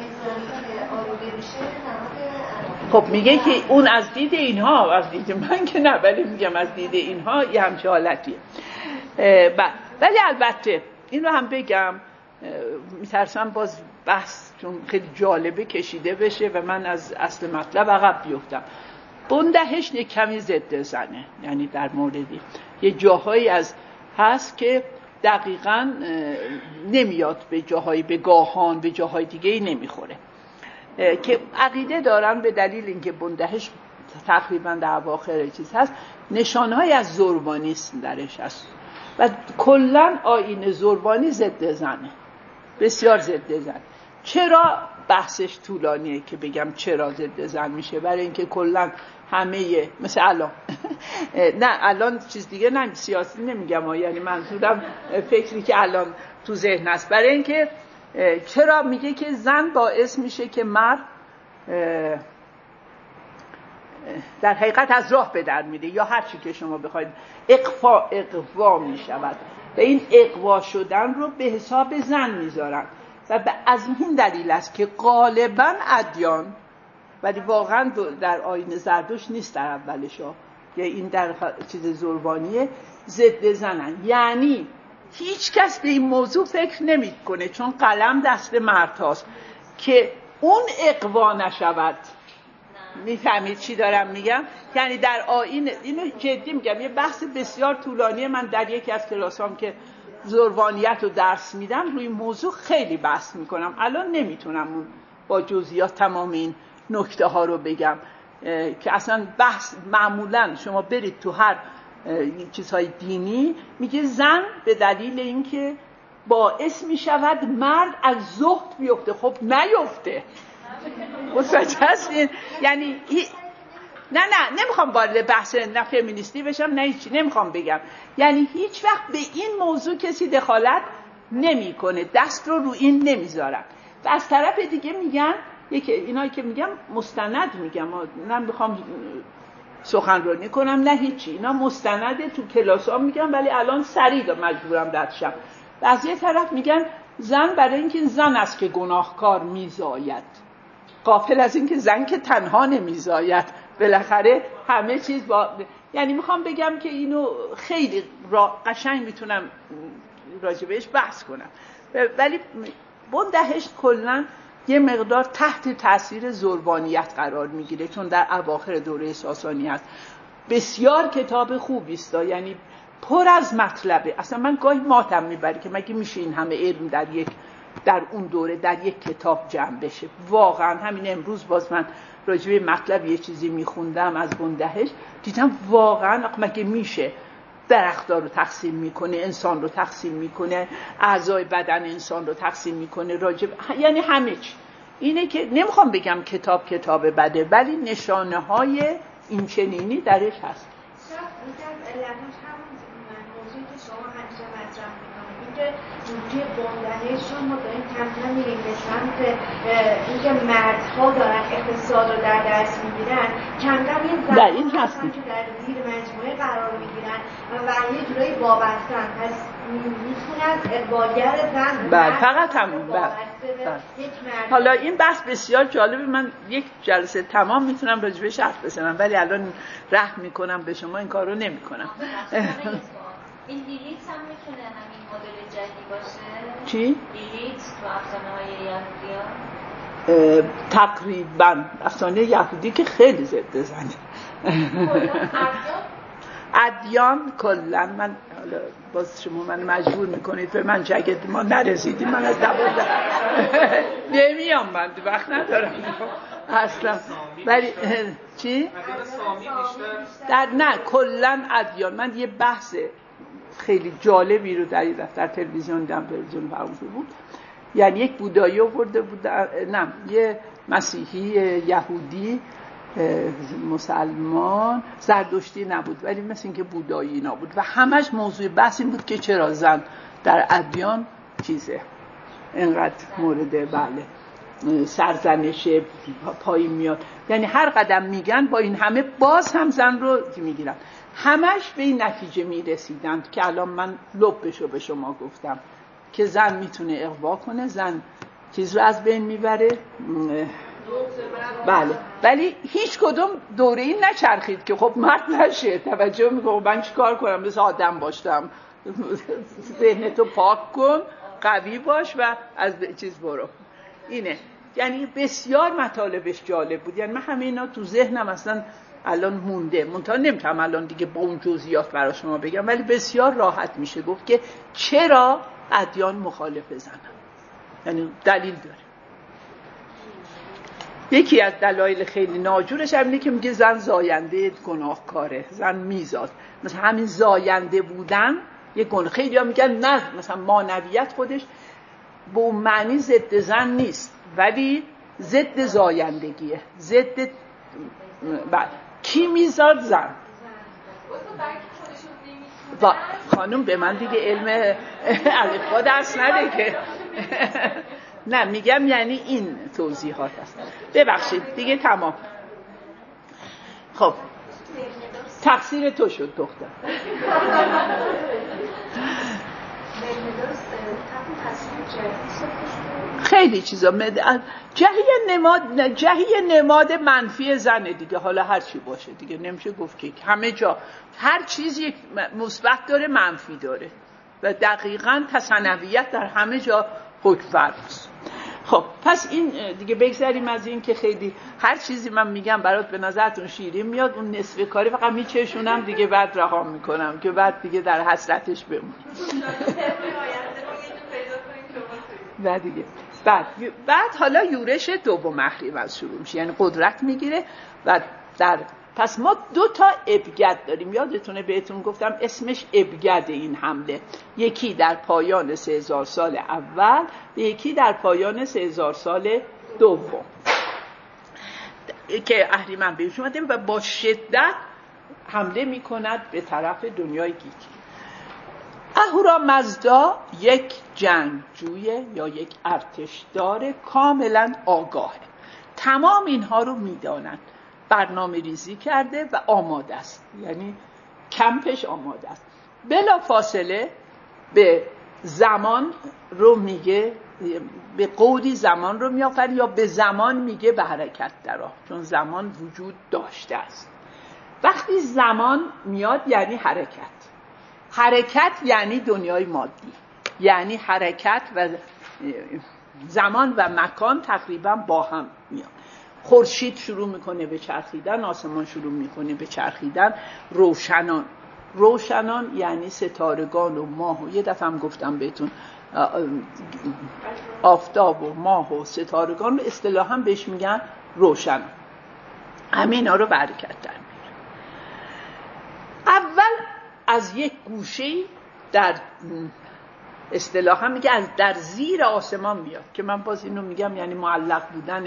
S1: خب میگه که اون از دید اینها، از دید من که نه، ولی میگم از دید اینها یه همچه حالتیه. ولی البته این رو هم بگم، میترسم باز بحث چون خیلی جالبه کشیده بشه و من از اصل مطلب عقب بیفتم. بندهش یک کمی ضد زنه، یعنی در موردی یه جاهایی از هست که دقیقاً نمیاد به جاهایی، به گاهان به جاهای دیگه نمیخوره که عقیده دارن به دلیل اینکه بندهش تقریباً در اواخر چیز هست، نشانهای از زربانیسم درش هست و کلاً آیین زربانی ضد زنه، بسیار ضد زن. چرا بحثش طولانیه که بگم چرا ضد زن میشه؟ برای اینکه کلاً همه مثل الان نه الان چیز دیگه نه سیاسی نمیگم، یعنی منظورم فکری که الان تو ذهن است. برای اینکه چرا میگه که زن باعث میشه که مرد در حقیقت از راه به در میره یا هر چی که شما بخواید، اقوا اقوا میشود و این اقوا شدن رو به حساب زن میذارن و از این دلیل است که غالبا ادیان، ولی واقعا در آیین زردشت نیست در اولش ها، یا این در چیز زربانیه، ضد زنن. یعنی هیچ کس به این موضوع فکر نمی کنه چون قلم دست مرد هاست که اون اقوا نشود. میفهمید چی دارم میگم؟ یعنی در آیین، اینو جدی میگم، یه بحث بسیار طولانیه. من در یکی از کلاسام که زربانیت رو درس میدم روی موضوع خیلی بحث میکنم. الان نمیتونم با جزئیات تمام این نکته ها رو بگم که اصلا بحث معمولا شما برید تو هر چیزهای دینی میگه زن به دلیل اینکه باعث میشود مرد از زهد بیفته. خب نیفته، متوجه هستین؟ یعنی نه نه نمیخوام وارد بحث نه فمینیستی بشم نه هیچی نمیخوام بگم، یعنی هیچ وقت به این موضوع کسی دخالت نمیکنه، دست رو رو این نمیذارن. و از طرف دیگه میگن یکی اینایی که میگم مستند میگم، نه میخوام سخنرانی کنم نه هیچی، اینا مستنده تو کلاسا میگم ولی الان سریع مجبورم ردشم. و از یه طرف میگن زن برای اینکه زن است که گناهکار میزاید، غافل از اینکه زن که تنها نمیزاید، بالاخره همه چیز با، یعنی میخوام بگم که اینو خیلی را قشنگ میتونم راجبش بحث کنم. ولی بندهش کلن یه مقدار تحت تاثیر زربانیت قرار میگیره چون در اواخر دوره ساسانی است. بسیار کتاب خوبی است، یعنی پر از مطلبه. اصلا من گاهی ماتم میبره که مگه میشه این همه علم در یک در اون دوره در یک کتاب جمع بشه. واقعا همین امروز باز من راجع به مطلب یه چیزی میخوندم از بندهش، دیدم واقعا مگه میشه درخت‌ها رو تقسیم میکنه، انسان رو تقسیم میکنه، اعضای بدن انسان رو تقسیم میکنه، راجب یعنی همه چی. اینه که نمیخوام بگم کتاب کتاب بده، ولی نشانه های این چنینی درش هست.
S5: موضوعی که شما همیشه مطرح میکنید اینکه توی بندهشون ما داریم کم کم میریم به سمت اینکه مردها دارن اقتصاد رو در دست میگیرن، کم کم یه زنان هستن که در زیر مجموعه قرار میگیرن و یه جورایی وابستن، پس میتونن اقبالگر زن
S1: بله فقط همون. بله حالا این بحث بسیار جالبه، من یک جلسه تمام میتونم راجبش حرف بزنم ولی الان رحم میکنم به شما این کار رو نمی کنم.
S4: این لیلیت هم میتونه همین مدل جدی باشه؟
S1: چی؟
S4: لیلیت تو افسانه های یهودی ها؟
S1: تقریبا افسانه یهودی که خیلی ضد زنه. ادیان کلا من باز شما من مجبور میکنید به من جگد ما نرسیدیم، من از دوازده نمیام، من وقت ندارم اصلا. ولی چی؟ در نه کلا ادیان. من یه بحث خیلی جالبی رو در در تلویزیون دیدم، تلویزیون فرانسه بود، یعنی یک بودایی آورده بود، نه یه مسیحی یهودی مسلمان زردشتی نبود ولی مثل اینکه بودایی نبود و همش موضوع بحث این بود که چرا زن در ادیان چیزه اینقدر مورد بله سرزنش پایین میاد، یعنی هر قدم میگن با این همه باز هم زن رو میگیرن. همش به این نتیجه میرسیدند که الان من لبشو به شما گفتم که زن میتونه اغوا کنه، زن چیز رو از بین میبره. بله ولی هیچ کدوم دوره این نچرخید که خب مرد نشه، توجه میکنه من چی کار کنم مثل آدم باشم، ذهنتو پاک کن، قوی باش و از چیز برو. اینه، یعنی بسیار مطالبش جالب بود. یعنی من همه اینا تو ذهنم اصلا الان مونده، منتها نمیتونم الان دیگه با اون جزئیات برای شما بگم، ولی بسیار راحت میشه گفت که چرا ادیان مخالفه زنن، یعنی دلیل داره. یکی از دلایل خیلی ناجورش همینه که میگه زن زاینده گناهکاره، زن میزاد. مثلا همین زاینده بودن یه گناه. خیلی ها میگن نه، مثلا مانویت خودش به اون معنی ضد زن نیست، ولی ضد زایندگیه. ضد بعد کی میزاد؟ زن. با خانم به من دیگه علم الفبا درس نده که نه، میگم یعنی این توضیحات هست. ببخشید دیگه تمام. خب تقصیر تو شد دختر. خیلی چیزا جهی نماد جهی نماد منفی زنه دیگه. حالا هر چی باشه دیگه نمیشه گفت که همه جا هر چیز یک مثبت داره منفی داره و دقیقاً تصنویت در همه جا حکم فرماست. خب پس این دیگه بگذاریم از این که خیلی هر چیزی من میگم برات به نظرتون شیرین میاد، اون نصف کاری فقط میچشونم دیگه، بعد رها میکنم که بعد دیگه در حسرتش بمون. و دیگه بعد بعد حالا یورش دوم اهریمن شروع میشه، یعنی قدرت میگیره و در پس ما دو تا ابگد داریم. یادتونه بهتون گفتم اسمش ابگد این حمله، یکی در پایان سه هزار سال اول و یکی در پایان سه هزار سال دوم که اهریمن بهش اومده و با شدت حمله میکند به طرف دنیای گیتی. اهورامزدا یک جنگجوی یا یک ارتشدار کاملا آگاهه، تمام اینها رو میداند، برنامه ریزی کرده و آماده است، یعنی کمپش آماده است. بلا فاصله به زمان رو میگه، به قولی زمان رو میآفرینه یا به زمان میگه به حرکت درآ، چون زمان وجود داشته است. وقتی زمان میاد یعنی حرکت، حرکت یعنی دنیای مادی، یعنی حرکت و زمان و مکان تقریبا با هم میاد. خورشید شروع میکنه به چرخیدن، آسمان شروع میکنه به چرخیدن، روشنان روشنان یعنی ستارگان و ماه و یه دفعه هم گفتم بهتون آفتاب و ماه و ستارگان رو اصطلاحاً بهش میگن روشنان. همینا رو برکت در میاره. اول از یک گوشه‌ای در اصطلاحاً میگه از در زیر آسمان میاد، که من باز اینو میگم یعنی معلق بودن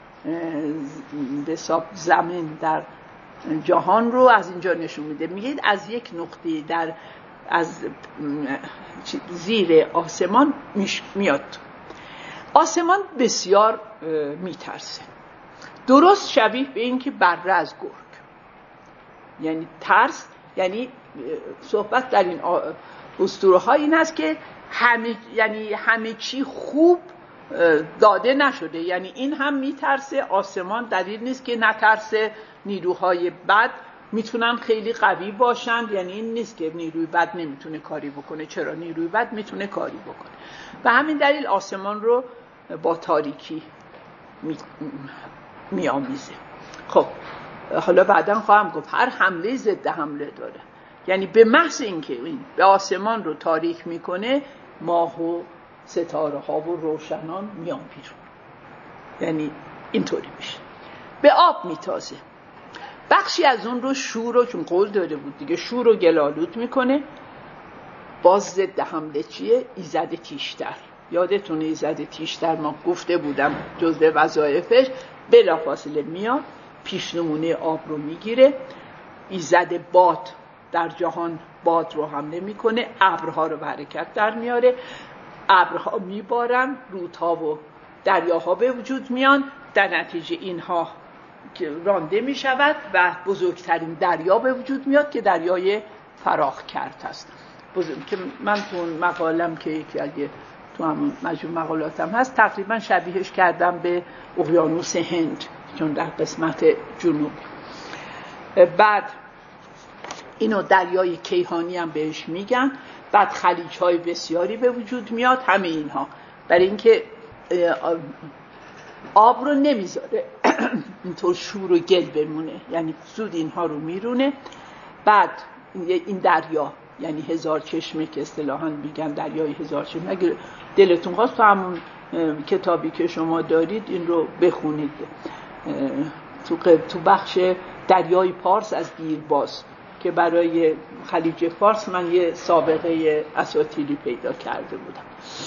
S1: به حساب زمین در جهان رو از اینجا نشون میده. میگه از یک نقطه در از زیر آسمان میاد. آسمان بسیار میترسه، درست شبیه به این که بره از گرگ، یعنی ترس. یعنی صحبت در این اسطوره ها این است که همه یعنی همه چی خوب داده نشده، یعنی این هم میترسه. آسمان دلیل نیست که نترسه. نیروهای بد میتونن خیلی قوی باشن، یعنی این نیست که نیروی بد نمیتونه کاری بکنه. چرا؟ نیروی بد میتونه کاری بکنه. و همین دلیل آسمان رو با تاریکی می... میآمیزه. خب حالا بعداً خواهم گفت هر حمله ضد حمله داره، یعنی به محض اینکه این به آسمان رو تاریک میکنه، ماه و ستاره ها و روشنان میان بیرون، یعنی اینطوری میشه. به آب میتازه، بخشی از اون رو شور رو، چون قول داده بود دیگه، شور رو گلالود میکنه. باز ضد حمله چیه؟ ایزد تیشتر. یادتونه ایزد تیشتر ما گفته بودم جزء وظایفش بلافاصله میاد، پیشنمونه آب رو میگیره. ایزد باد در جهان باد رو حمله میکنه، ابرها رو به حرکت در میاره، ابرها میبارن، رودها و دریاها به وجود میان. در نتیجه اینها رانده میشود و بزرگترین دریا به وجود میاد که دریای فراخ کرد هست. بزرگ که من تو مقالم که یکی اگه تو هم مجموع مقالاتم هست تقریبا شبیهش کردم به اقیانوس هند، چون در قسمت جنوب. بعد اینو دریای کیهانی هم بهش میگن. بعد خلیج های بسیاری به وجود میاد. همه اینها برای اینکه آب رو نمیذاره اینطور شور و گل بمونه، یعنی زود اینها رو میرونه. بعد این دریا یعنی هزار چشمه که اصطلاحاً میگن دریای هزار چشمه، اگه دلتون خواست تو همون کتابی که شما دارید این رو بخونید، تو تو بخش دریای پارس از دیرباز که برای خلیج فارس من یه سابقه اساطیری پیدا کرده بودم.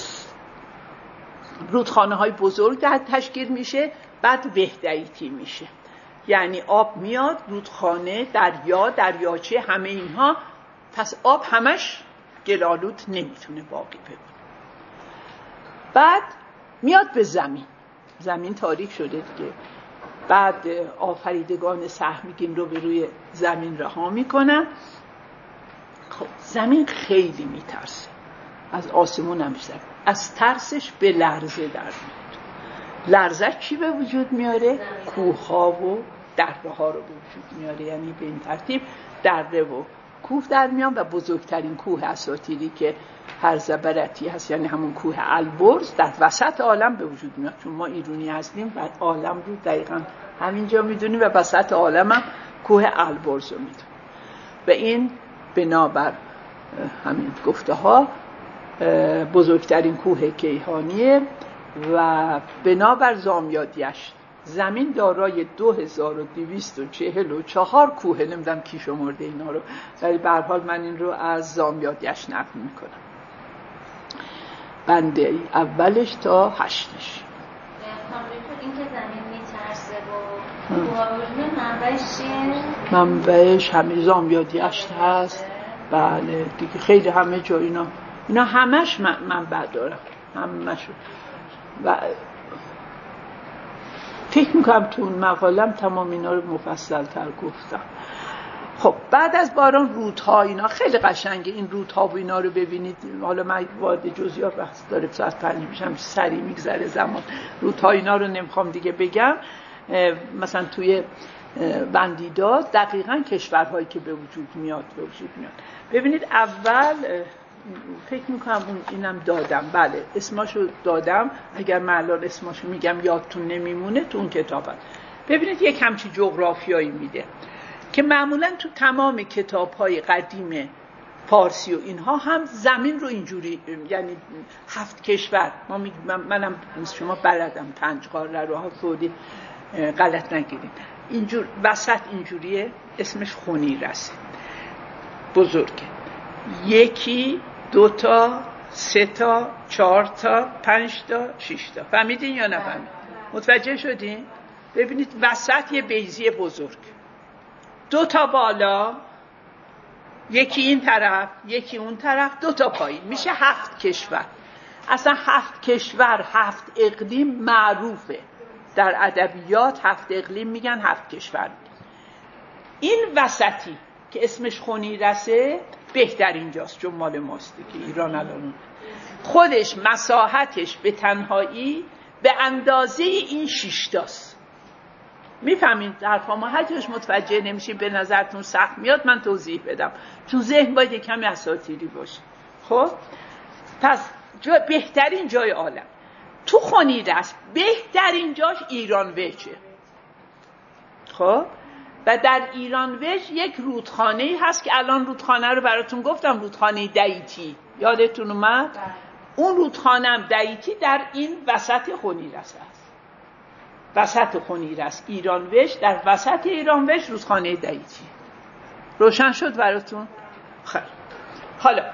S1: رودخانه های بزرگ در تشکیل میشه، بعد وحدتی میشه، یعنی آب میاد، رودخانه، دریا، دریاچه، همه اینها. پس آب همش گلالود نمیتونه باقی بمونه. بعد میاد به زمین. زمین تاریک شده دیگه. بعد آفریدگان سهمگین رو به روی زمین رها میکنن. خب زمین خیلی میترسه، از آسمون هم بیشتر، از ترسش به لرزه در میاد. لرزه چی به وجود میاره؟ کوه ها و دره ها رو به وجود میاره. یعنی به این ترتیب دره و کوه در میان و بزرگترین کوه اساطیری که هرزبرتی هست، یعنی همون کوه البرز، در وسط عالم به وجود میاد. چون ما ایرانی هستیم و عالم رو دقیقاً همینجا میدونیم و وسط عالم هم کوه البرز رو میدونیم. و این بنابر همین گفته ها بزرگترین کوه کیهانیه و بنابر زامیادیش زمین دارای دو هزار و دویست و چهل و چهار کوه. نمیدونم کی شمرده اینا رو، ولی به هر حال من این رو از زامیادیش نقل میکنم، بنده اولش تا هشتش.
S4: این که زمین میترسه و کوه منبعش چیه؟
S1: منبعش همه زامیادیش هست. بله دیگه خیلی همه جا اینا اینا همش منبع دارن، همش. و فکر میکنم تو اون مقالم تمام اینا رو مفصل تر گفتم. خب بعد از باران رودها، اینا خیلی قشنگه این رودها و اینا رو ببینید. حالا من وارد جزئیات بحث داره ساعت پنج میشم، سریع میگذره زمان. رودها اینا رو نمیخوام دیگه بگم. مثلا توی بندیداد دقیقاً کشورهایی که به وجود میاد به وجود میاد. ببینید اول فکر میکنم اون اینم دادم، بله اسماشو دادم، اگر من الان اسماشو میگم یادتون نمیمونه، تو اون کتاب هست. ببینید یک همچی جغرافیایی میده که معمولا تو تمام کتاب‌های قدیم فارسی و اینها هم زمین رو اینجوری، یعنی هفت کشور، ما می منم مثل شما بلدم پنج قاره رو ها سعودی غلط نگیرید، اینجور وسط اینجوریه، اسمش خونیرسه، بزرگه، یکی دو تا سه تا چهار تا پنج تا شش تا. فهمیدین یا نفهمیدین؟ متوجه شدین؟ ببینید وسط یه بیضه بزرگ، دو تا بالا، یکی این طرف یکی اون طرف، دو تا پایین، میشه هفت کشور. اصلا هفت کشور، هفت اقلیم معروفه در ادبیات، هفت اقلیم میگن، هفت کشور میگن. این وسطی که اسمش خونیرسه بهتر اینجاست، چون مال ماست که ایران الان خودش مساحتش به تنهایی به اندازه این شیشتاست. میفهمین حرفا؟ هر جاش متوجه نمیشین به نظرتون سخت میاد من توضیح بدم، چون ذهن باید کمی اساطیری باشه. خب پس جا بهترین جای عالم تو خونیرس، بهترین جاش ایران وجه. خب و در ایران وج یک رودخانه‌ای هست که الان رودخانه رو براتون گفتم، رودخانه دیتی، یادتون اومد؟ اون رودخانه هم دیتی در این وسط خونیرس هست، وسط خونیرس ایران وج، در وسط ایران وج رودخانه دیتی. روشن شد براتون؟ خیلی حالا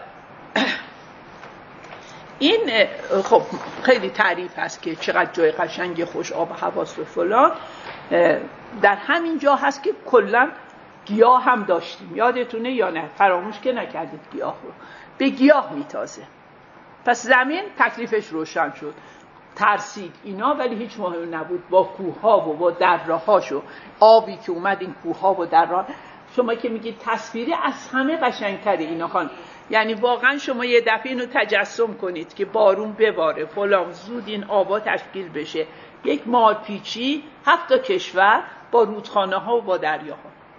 S1: این خب خیلی تعریف هست که چقدر جای قشنگ، خوش آب و هواست و فلان. در همین جا هست که کلا گیاه هم داشتیم، یادتونه یا نه؟ فراموش که نکردید گیاه رو، به گیاه میتازه. پس زمین تکلیفش روشن شد، ترسید اینا، ولی هیچ مهم نبود. با کوه‌ها و با دره‌هاش و آبی که اومد این کوه‌ها و درها، شما که میگید تصویری، از همه قشنگ‌تره اینا خان. یعنی واقعا شما یه دفعه اینو تجسم کنید که بارون بباره فلان، زود این آبا تشکیل بشه، یک مارپیچی، هفت تا کشور با رودخانه ها و با دریاها.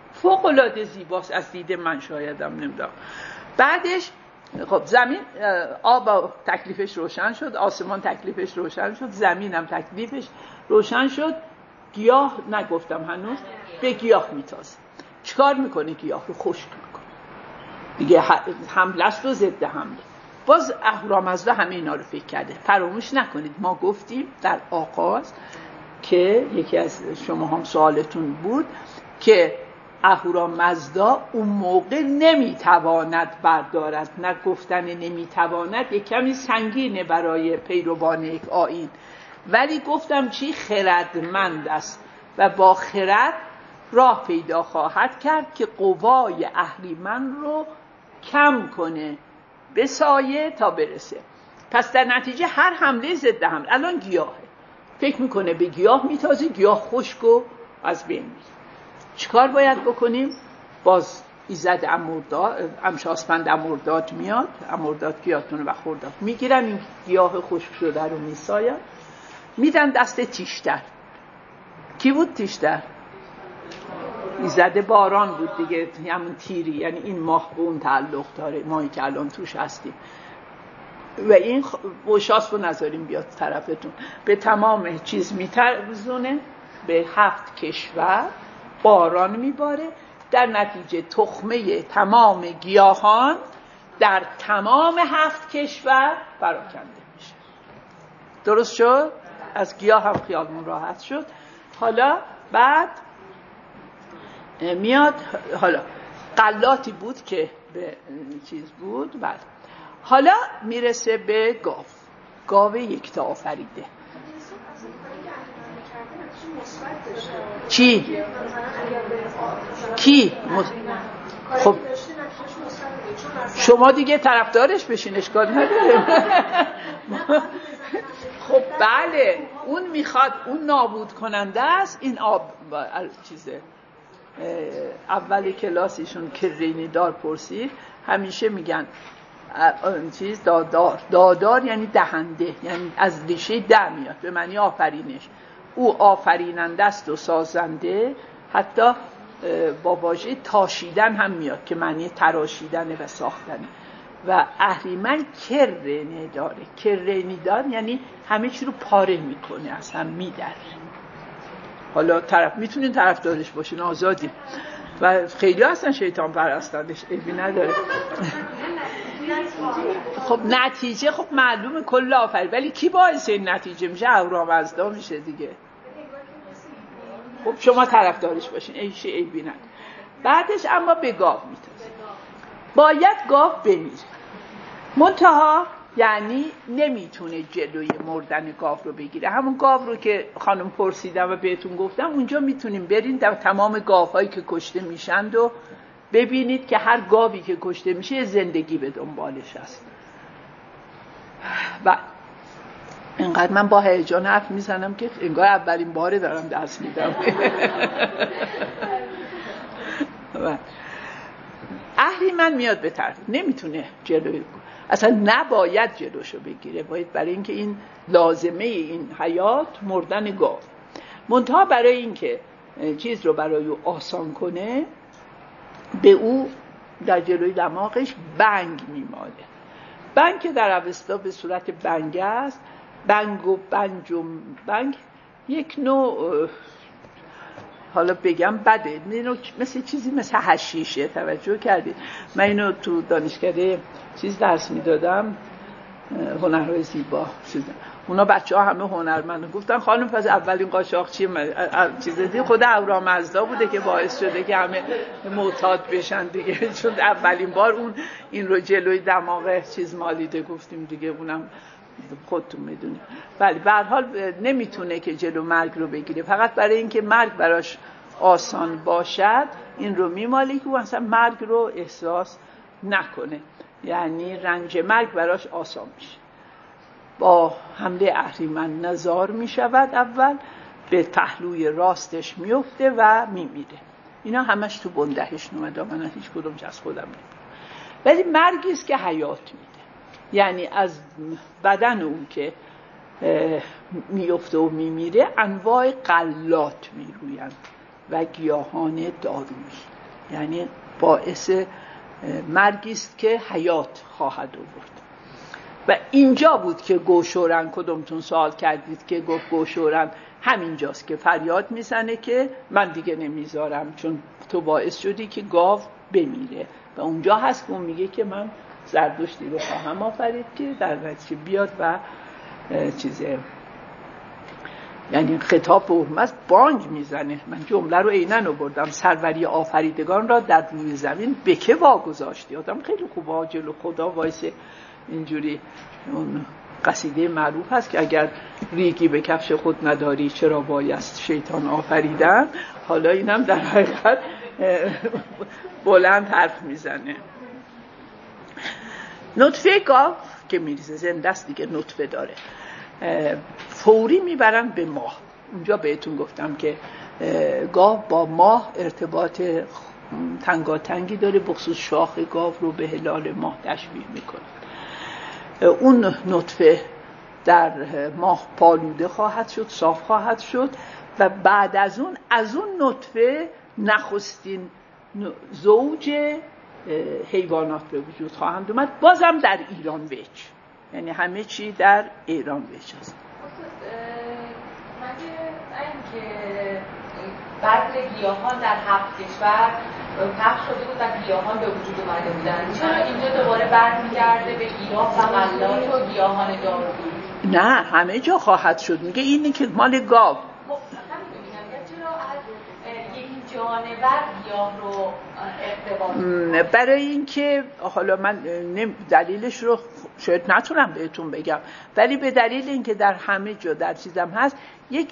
S1: فوق العاده زیباست از دید من، شایدم نمیدونم. بعدش خب زمین آب تکلیفش روشن شد، آسمان تکلیفش روشن شد، زمین هم تکلیفش روشن شد. گیاه نگفتم هنوز، به گیاه میتازه. چیکار میکنه؟ گیاه رو خشک میکنه دیگه، حمله است و ضد حمله. باز اهورامزدا همه اینا رو فکر کرده. فراموش نکنید ما گفتیم در آغاز که یکی از شما هم سوالتون بود که اهورامزدا اون موقع نمیتواند بردارد. نه گفتن نمیتواند یک کمی سنگینه برای پیروان یک آیین، ولی گفتم چی؟ خردمند است و با خرد راه پیدا خواهد کرد که قوای اهریمن رو کم کنه به سایه تا برسه. پس در نتیجه هر حمله ضد حمله. الان گیاهه، فکر میکنه به گیاه میتازه، گیاه خشک و از بین میره. چیکار باید بکنیم؟ باز ایزد امرداد، امشاسپند امرداد میاد، امرداد گیاهتون و خرداد میگیرن، این گیاه خشک شده رو میساین، میدن دست تیشتر. کی بود تیشتر؟ ایزد باران بود دیگه، همون تیری، یعنی این ماه به اون تعلق داره، ماهی که الان توش هستیم. و این بوشاس رو نذاریم بیاد طرفتون. به تمام چیز میترزونه، به هفت کشور باران میباره، در نتیجه تخمه تمام گیاهان در تمام هفت کشور پراکنده میشه. درست شد؟ از گیاه هم خیالمون راحت شد. حالا بعد میاد، حالا غلاتی بود که به چیز بود. بعد حالا میرسه به گاو. گاو یکتا آفریده. چی؟ کی؟ خب شما دیگه طرفدارش بشین، اشکال نداره. خب بله، اون میخواد، اون نابود کننده است. این آب چیزه، اول کلاسیشون کرینی دار پرسید، همیشه میگن چیز دادار. دادار یعنی دهنده، یعنی از ریشه ده میاد، به معنی آفرینش. او آفریننده است و سازنده، حتی با واژه تاشیدن هم میاد که معنی تراشیدن و ساختن. و اهریمن کرینی داره. کرینی دار یعنی همه چی رو پاره میکنه، اصلا میدره. حالا طرف میتونین طرفدارش باشین، آزادی. و خیلی اصلا شیطان پرستندش، ایبی نداره. خب نتیجه خب معلومه کل آفرین، ولی کی باعث این نتیجه میشه؟ اهورامزدا میشه دیگه. خب شما طرفدارش باشین، ایش ایبی نداره. بعدش اما به گاو میتازه. باید گاو بمیره، منتها یعنی نمیتونه جلوی مردن گاو رو بگیره. همون گاو رو که خانم پرسیدم و بهتون گفتم، اونجا میتونیم برین در تمام گاوهایی که کشته میشند و ببینید که هر گاوی که کشته میشه زندگی به دنبالش هست. و اینقدر من با هیجان حرف میزنم که انگار اولین باره دارم درس میدم. اهریمن میاد به طرف، نمیتونه جلوی، اصلا نباید جلوشو بگیره، باید، برای اینکه این لازمه این حیات مردن گاو. منتها برای اینکه چیز رو برای او آسان کنه، به او در جلوی دماغش بنگ میماله. بنگ که در اوستا به صورت بنگ است، بنگ و بنج و بنگ یک نوع، حالا بگم بده، اینو مثل چیزی مثل حشیشه. توجه کردید؟ من اینو تو دانشکده چیز درس میدادم، هنرهای زیبا چیزا. اونا بچه ها همه هنرمند. گفتن خانم پس اولین قاچاقچی چیزی خود اهورامزدا بوده که باعث شده که همه معتاد بشن دیگه، چون اولین بار اون این رو جلوی دماغ چیز مالیده. گفتیم دیگه اونم خودتون میدونید. ولی به هر حال نمیتونه که جلو مرگ رو بگیره، فقط برای اینکه مرگ براش آسان باشد این رو میماله که اون اصلا مرگ رو احساس نکنه، یعنی رنج مرگ براش آسان میشه. با حمله اهریمن نزار میشود، اول به پهلوی راستش میفته و میمیره. اینا همش تو بندهش نومده، من هیچ کدوم از خودم نمیدونم. ولی مرگی است که حیات میده، یعنی از بدن اون که میفته و میمیره انواع غلات میرویند و گیاهان دارویی. یعنی باعث مرگی است که حیات خواهد آورد. و اینجا بود که گوشورن، کدومتون سوال کردید که گفت گوشورن همینجاست که فریاد میزنه که من دیگه نمیذارم چون تو باعث شدی که گاو بمیره. و اونجا هست که اون میگه که من زردشتی رو خواهم آفرید که در نتیجه بیاد و چیزه، یعنی خطاب به هرمز بانگ میزنه. من جمله رو عیناً آوردم، سروری آفریدگان را در روی زمین به که واگذاشتی. آدم خیلی خوبه جلو خدا وایسه اینجوری. اون قصیده معروف هست که اگر ریگی به کفش خود نداری چرا بایست شیطان آفریدن. حالا اینم در حقیقت بلند حرف میزنه. نطفه گاو که میریزه زنده است دیگه، نطفه داره، فوری میبرن به ماه. اونجا بهتون گفتم که گاو با ماه ارتباط تنگاتنگی داره، بخصوص شاخ گاو رو به هلال ماه تشبیه میکنه. اون نطفه در ماه پالوده خواهد شد، صاف خواهد شد و بعد از اون از اون نطفه نخستین زوج حیوانات به وجود خواهند اومد، بازم در ایران ویچ، یعنی همه چی در ایران ویچ هست.
S6: مگه اینکه بذر گیاهان در هفت کشور پخش شده بود و گیاهان به وجود اومده بودن، چرا اینجا دوباره برمیگرده به گیاه و غلات و گیاهان دارویی؟
S1: نه همه جا خواهد شد. میگه اینه که مال گاو.
S6: چرا از یک جانور گیاه رو ارتباط؟
S1: برای اینکه حالا من دلیلش رو شاید نتونم بهتون بگم، ولی به دلیل اینکه در همه جا در چیزم هست یک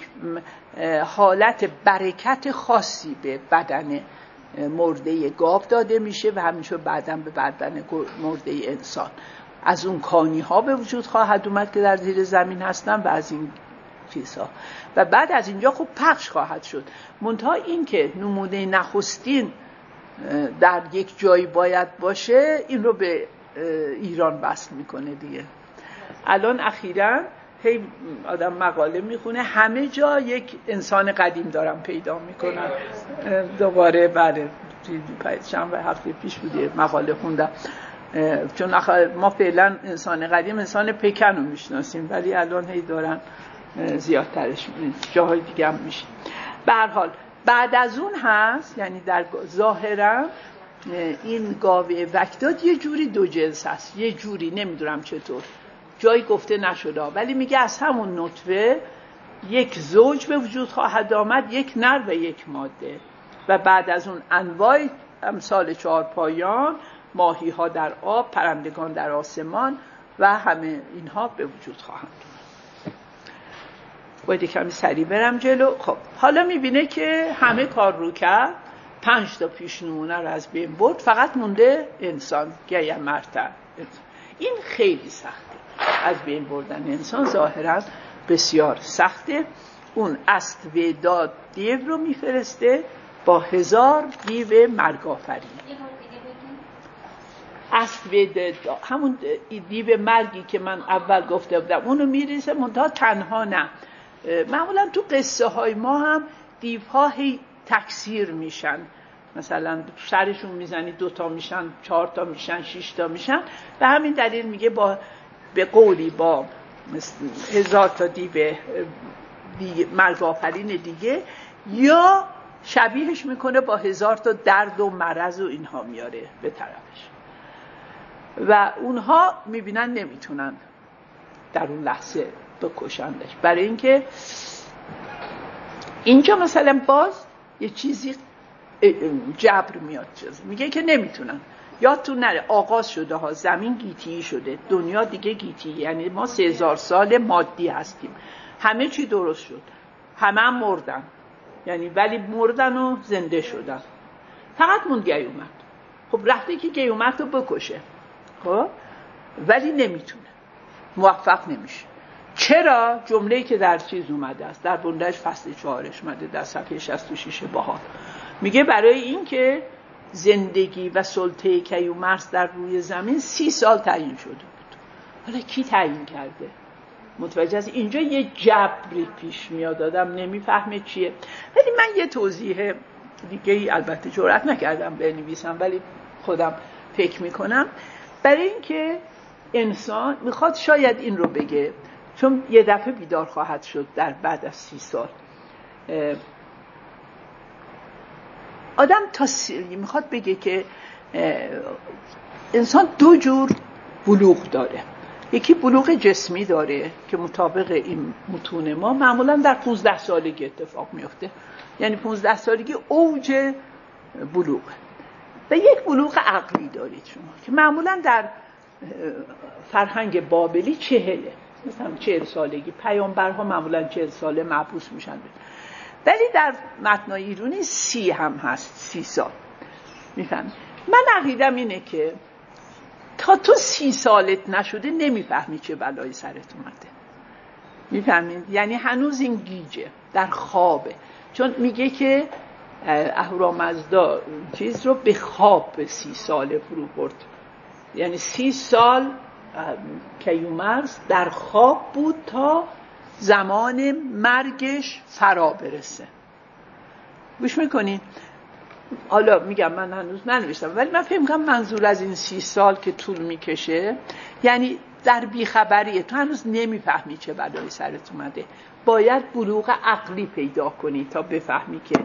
S1: حالت برکت خاصی به بدن مرده گاو داده میشه و همیشه بعداً به بدن مرده انسان. از اون کانی ها به وجود خواهد اومد که در زیر زمین هستن و از این چیزها و بعد از اینجا خوب پخش خواهد شد. منتها این که نمونه نخستین در یک جایی باید باشه، این رو به ایران وصل میکنه دیگه. الان اخیراً هی آدم مقاله میخونه همه جا یک انسان قدیم دارن پیدا میکنن دوباره. بله چند هفته پیش بوده مقاله خوندم، چون ما فعلا انسان قدیم انسان پکن رو میشناسیم ولی الان هی دارن زیادترش جاهای دیگه هم میشه. به هر حال بعد از اون هست، یعنی در ظاهرا این گاوه وکداد یه جوری دو جنس هست، یه جوری نمیدونم چطور جایی گفته نشده، ولی میگه از همون نطفه یک زوج به وجود خواهد آمد، یک نر و یک ماده و بعد از اون انواع امثال چهارپایان، ماهی ها در آب، پرندگان در آسمان و همه اینها به وجود خواهند آمد. باید کمی سریع برم جلو. خب حالا میبینه که همه کار رو کرد، پنج تا پیش نمونه رو از بین برد، فقط مونده انسان گیه مرتب. این خیلی سخته، از بین بردن انسان ظاهرا بسیار سخته. اون است وداد دیو رو میفرسته با هزار دیو مرگافرین. است وداد همون دیو مرگی که من اول گفته بودم اونو میریزه، منتها تنها نه. معمولا تو قصه های ما هم دیوها هی تکثیر میشن، مثلا سرشون میزنی دوتا میشن، چهار تا میشن، شش تا میشن. به همین دلیل میگه با به قولی با هزار تا دیو مرگافرین دیگه، یا شبیهش میکنه با هزار تا درد و مرض و اینها میاره به طرفش و اونها میبینن نمیتونن در اون لحظه بکشندش. برای اینکه اینجا مثلا باز یه چیزی جبر میاد، چیز میگه که نمیتونن. یادتون نره آغاز شده ها، زمین گیتی شده، دنیا دیگه گیتی، یعنی ما سه هزار سال مادی هستیم، همه چی درست شد، همه هم مردن، یعنی ولی مردن و زنده شدن، فقط مون گیومرد. خب رفته که گیومرد رو بکشه، خب ولی نمیتونه، موفق نمیشه. چرا؟ جمله‌ای که در چیز اومده است، در بندش فصل چهارش اومده، در صفحه شصت و شش بهار، میگه برای این که زندگی و سلطه کیومرث در روی زمین سی سال تعیین شده بود. حالا کی تعیین کرده؟ متوجه از اینجا یه جبری پیش میاد، آدم نمیفهمه چیه. ولی من یه توضیح دیگه ای البته جرئت نکردم بنویسم ولی خودم فکر میکنم، برای اینکه انسان میخواد شاید این رو بگه، چون یه دفعه بیدار خواهد شد در بعد از سی سال. آدم تا سی میخواد بگه که انسان دو جور بلوغ داره. یکی بلوغ جسمی داره که مطابق این متون ما معمولا در پونزده سالگی اتفاق میفته، یعنی پونزده سالگی اوج بلوغ. و یک بلوغ عقلی دارید شما که معمولا در فرهنگ بابلی چهله، مثلا چهل سالگی پیامبرها معمولا چهل ساله محبوس میشن، ولی در متنای ایرانی سی هم هست، سی سال. میفهمید؟ من عقیدم اینه که تا تو سی سالت نشده نمیفهمی چه بلایی سرت اومده. میفهمید؟ یعنی هنوز این گیجه، در خوابه. چون میگه که اهورامزدا چیز رو به خواب به سی ساله فرو برد، یعنی سی سال کیومرث در خواب بود تا زمان مرگش فرا برسه. گوش میکنین؟ حالا میگم من هنوز ننوشتم ولی من فکر میکنم منظور از این سی سال که طول میکشه یعنی در بیخبریه، تو هنوز نمیفهمی چه بلایی سرت اومده. باید بلوغ عقلی پیدا کنی تا بفهمی که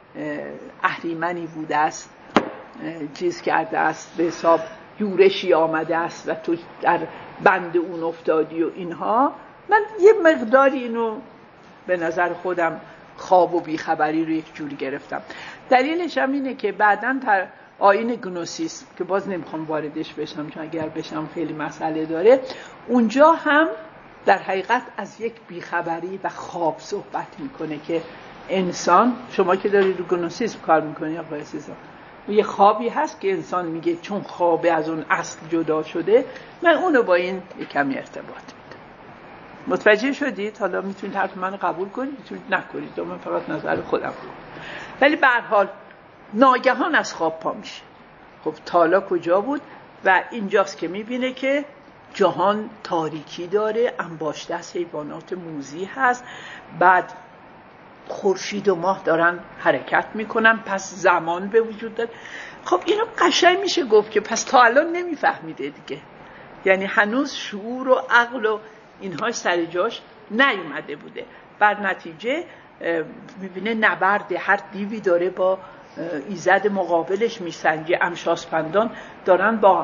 S1: اهریمنی بوده است، چیز کرده است، به حساب یورشی آمده است و تو در بند اون افتادی و اینها. من یه مقداری اینو به نظر خودم خواب و بیخبری رو یک جوری گرفتم. دلیلش هم اینه که بعداً در آیین گنوسیسم که باز نمیخوام واردش بشم چون اگر بشم خیلی مسئله داره، اونجا هم در حقیقت از یک بیخبری و خواب صحبت میکنه که انسان، شما که داری رو گنوسیسم کار میکنی آقای عزیزم، یه خوابی هست که انسان میگه چون خوابه از اون اصل جدا شده، من اونو با این یک کمی ارتباط میدم. متوجه شدید؟ حالا میتونید حرف من قبول کنید، میتونید نکنید، من فقط نظر خودم رو. ولی به هر حال ناگهان از خواب پا میشه. خب تالا کجا بود؟ و اینجاست که میبینه که جهان تاریکی داره، انباشته از حیوانات موذی هست، بعد خورشید و ماه دارن حرکت میکنن، پس زمان به وجود داره. خب اینو قشنگ میشه گفت که پس تا الان نمیفهمیده دیگه، یعنی هنوز شعور و عقل و اینها سر جاش نیومده بوده. بر نتیجه میبینه نبرد هر دیوی داره با ایزد مقابلش میسنجه. امشاسپندان دارن با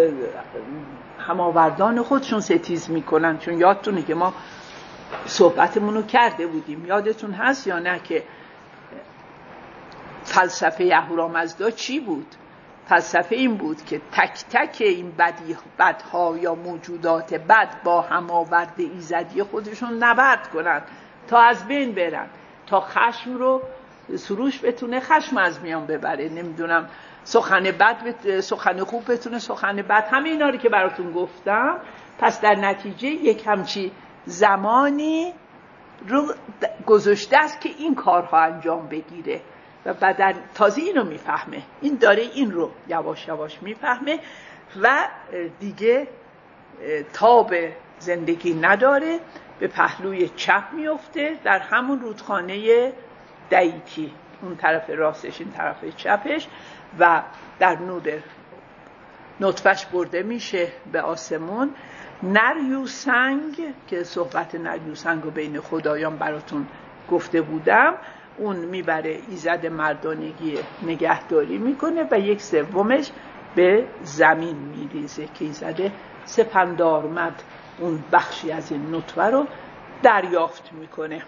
S1: هماوردان خودشون ستیز میکنن، چون یادتونه که ما صحبتمونو کرده بودیم، یادتون هست یا نه، که فلسفه اهورامزدا چی بود؟ فلسفه این بود که تک تک این بدی بدها یا موجودات بد با هماورد ایزدی خودشون نبرد کنن تا از بین برن، تا خشم رو سروش بتونه خشم از میان ببره، نمیدونم سخن بد سخن خوب بتونه سخن بد، همه اینا رو که براتون گفتم. پس در نتیجه یک همچی زمانی رو گذاشته است که این کارها انجام بگیره و بعد تازه اینو میفهمه، این داره این رو یواش یواش میفهمه و دیگه تاب زندگی نداره، به پهلوی چپ میفته در همون رودخانه دیتی، اون طرف راستش این طرف چپش، و در نور نطفش برده میشه به آسمون. نریوسنگ که صحبت نریوسنگ رو بین خدایان براتون گفته بودم، اون میبره ایزد مردانگی نگهداری میکنه و یک سومش به زمین میریزه که ایزد سپندارمد اون بخشی از این نطفه رو دریافت میکنه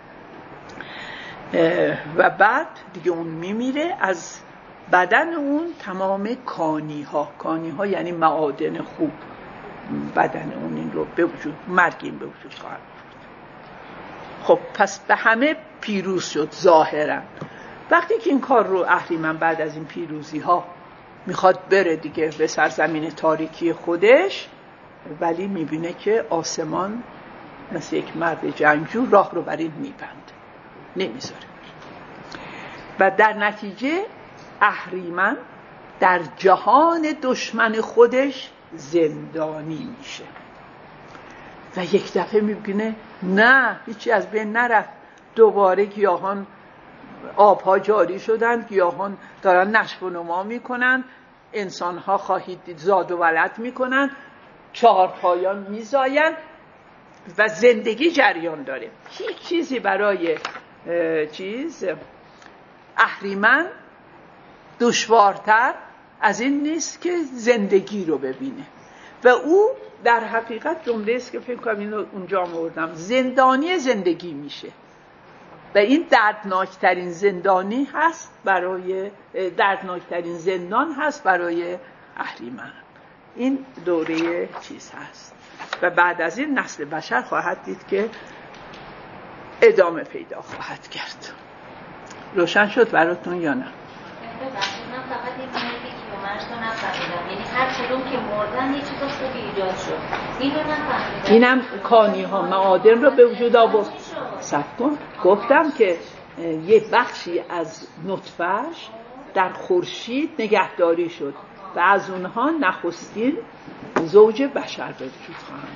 S1: و بعد دیگه اون میمیره. از بدن اون تمام کانی ها، کانی ها یعنی معادن خوب، بدن اون این رو به وجود، مرگ این به وجود خواهد بود. خب پس به همه پیروز شد ظاهرا. وقتی که این کار رو اهریمن بعد از این پیروزی ها میخواد بره دیگه به سرزمین تاریکی خودش، ولی میبینه که آسمان مثل یک مرد جنگجو راه رو بر این میبند، نمیذاره. و در نتیجه اهریمن در جهان دشمن خودش زندانی میشه و یک دفعه میبینه نه هیچی از بین نرفت، دوباره گیاهان آبها جاری شدن، گیاهان دارن نشو و نما میکنن، انسانها خواهید دید زاد و ولد میکنن، چهار پایان میزاین و زندگی جریان داره. هیچ چیزی برای چیز اهریمن دشوارتر از این نیست که زندگی رو ببینه و او در حقیقت جمله است که فکر کنم اینو اونجا آوردم، زندانی زندگی میشه و این دردناکترین زندانی هست برای دردناکترین زندان هست برای اهریمن. این دوره چیز هست و بعد از این نسل بشر خواهد دید که ادامه پیدا خواهد کرد. روشن شد براتون یا نه؟
S4: من فقط این مورد کیلومتر رو نفهمیدم، یعنی هر کدوم که مردن یه چیز خوبی ایجاد شد، این رو نفهمیدم.
S1: اینم کانی ها معادن رو به وجود آورد. صبر کن، گفتم که یه بخشی از نطفه‌اش در خورشید نگهداری شد و از اونها نخستین زوج بشر به وجود خواهند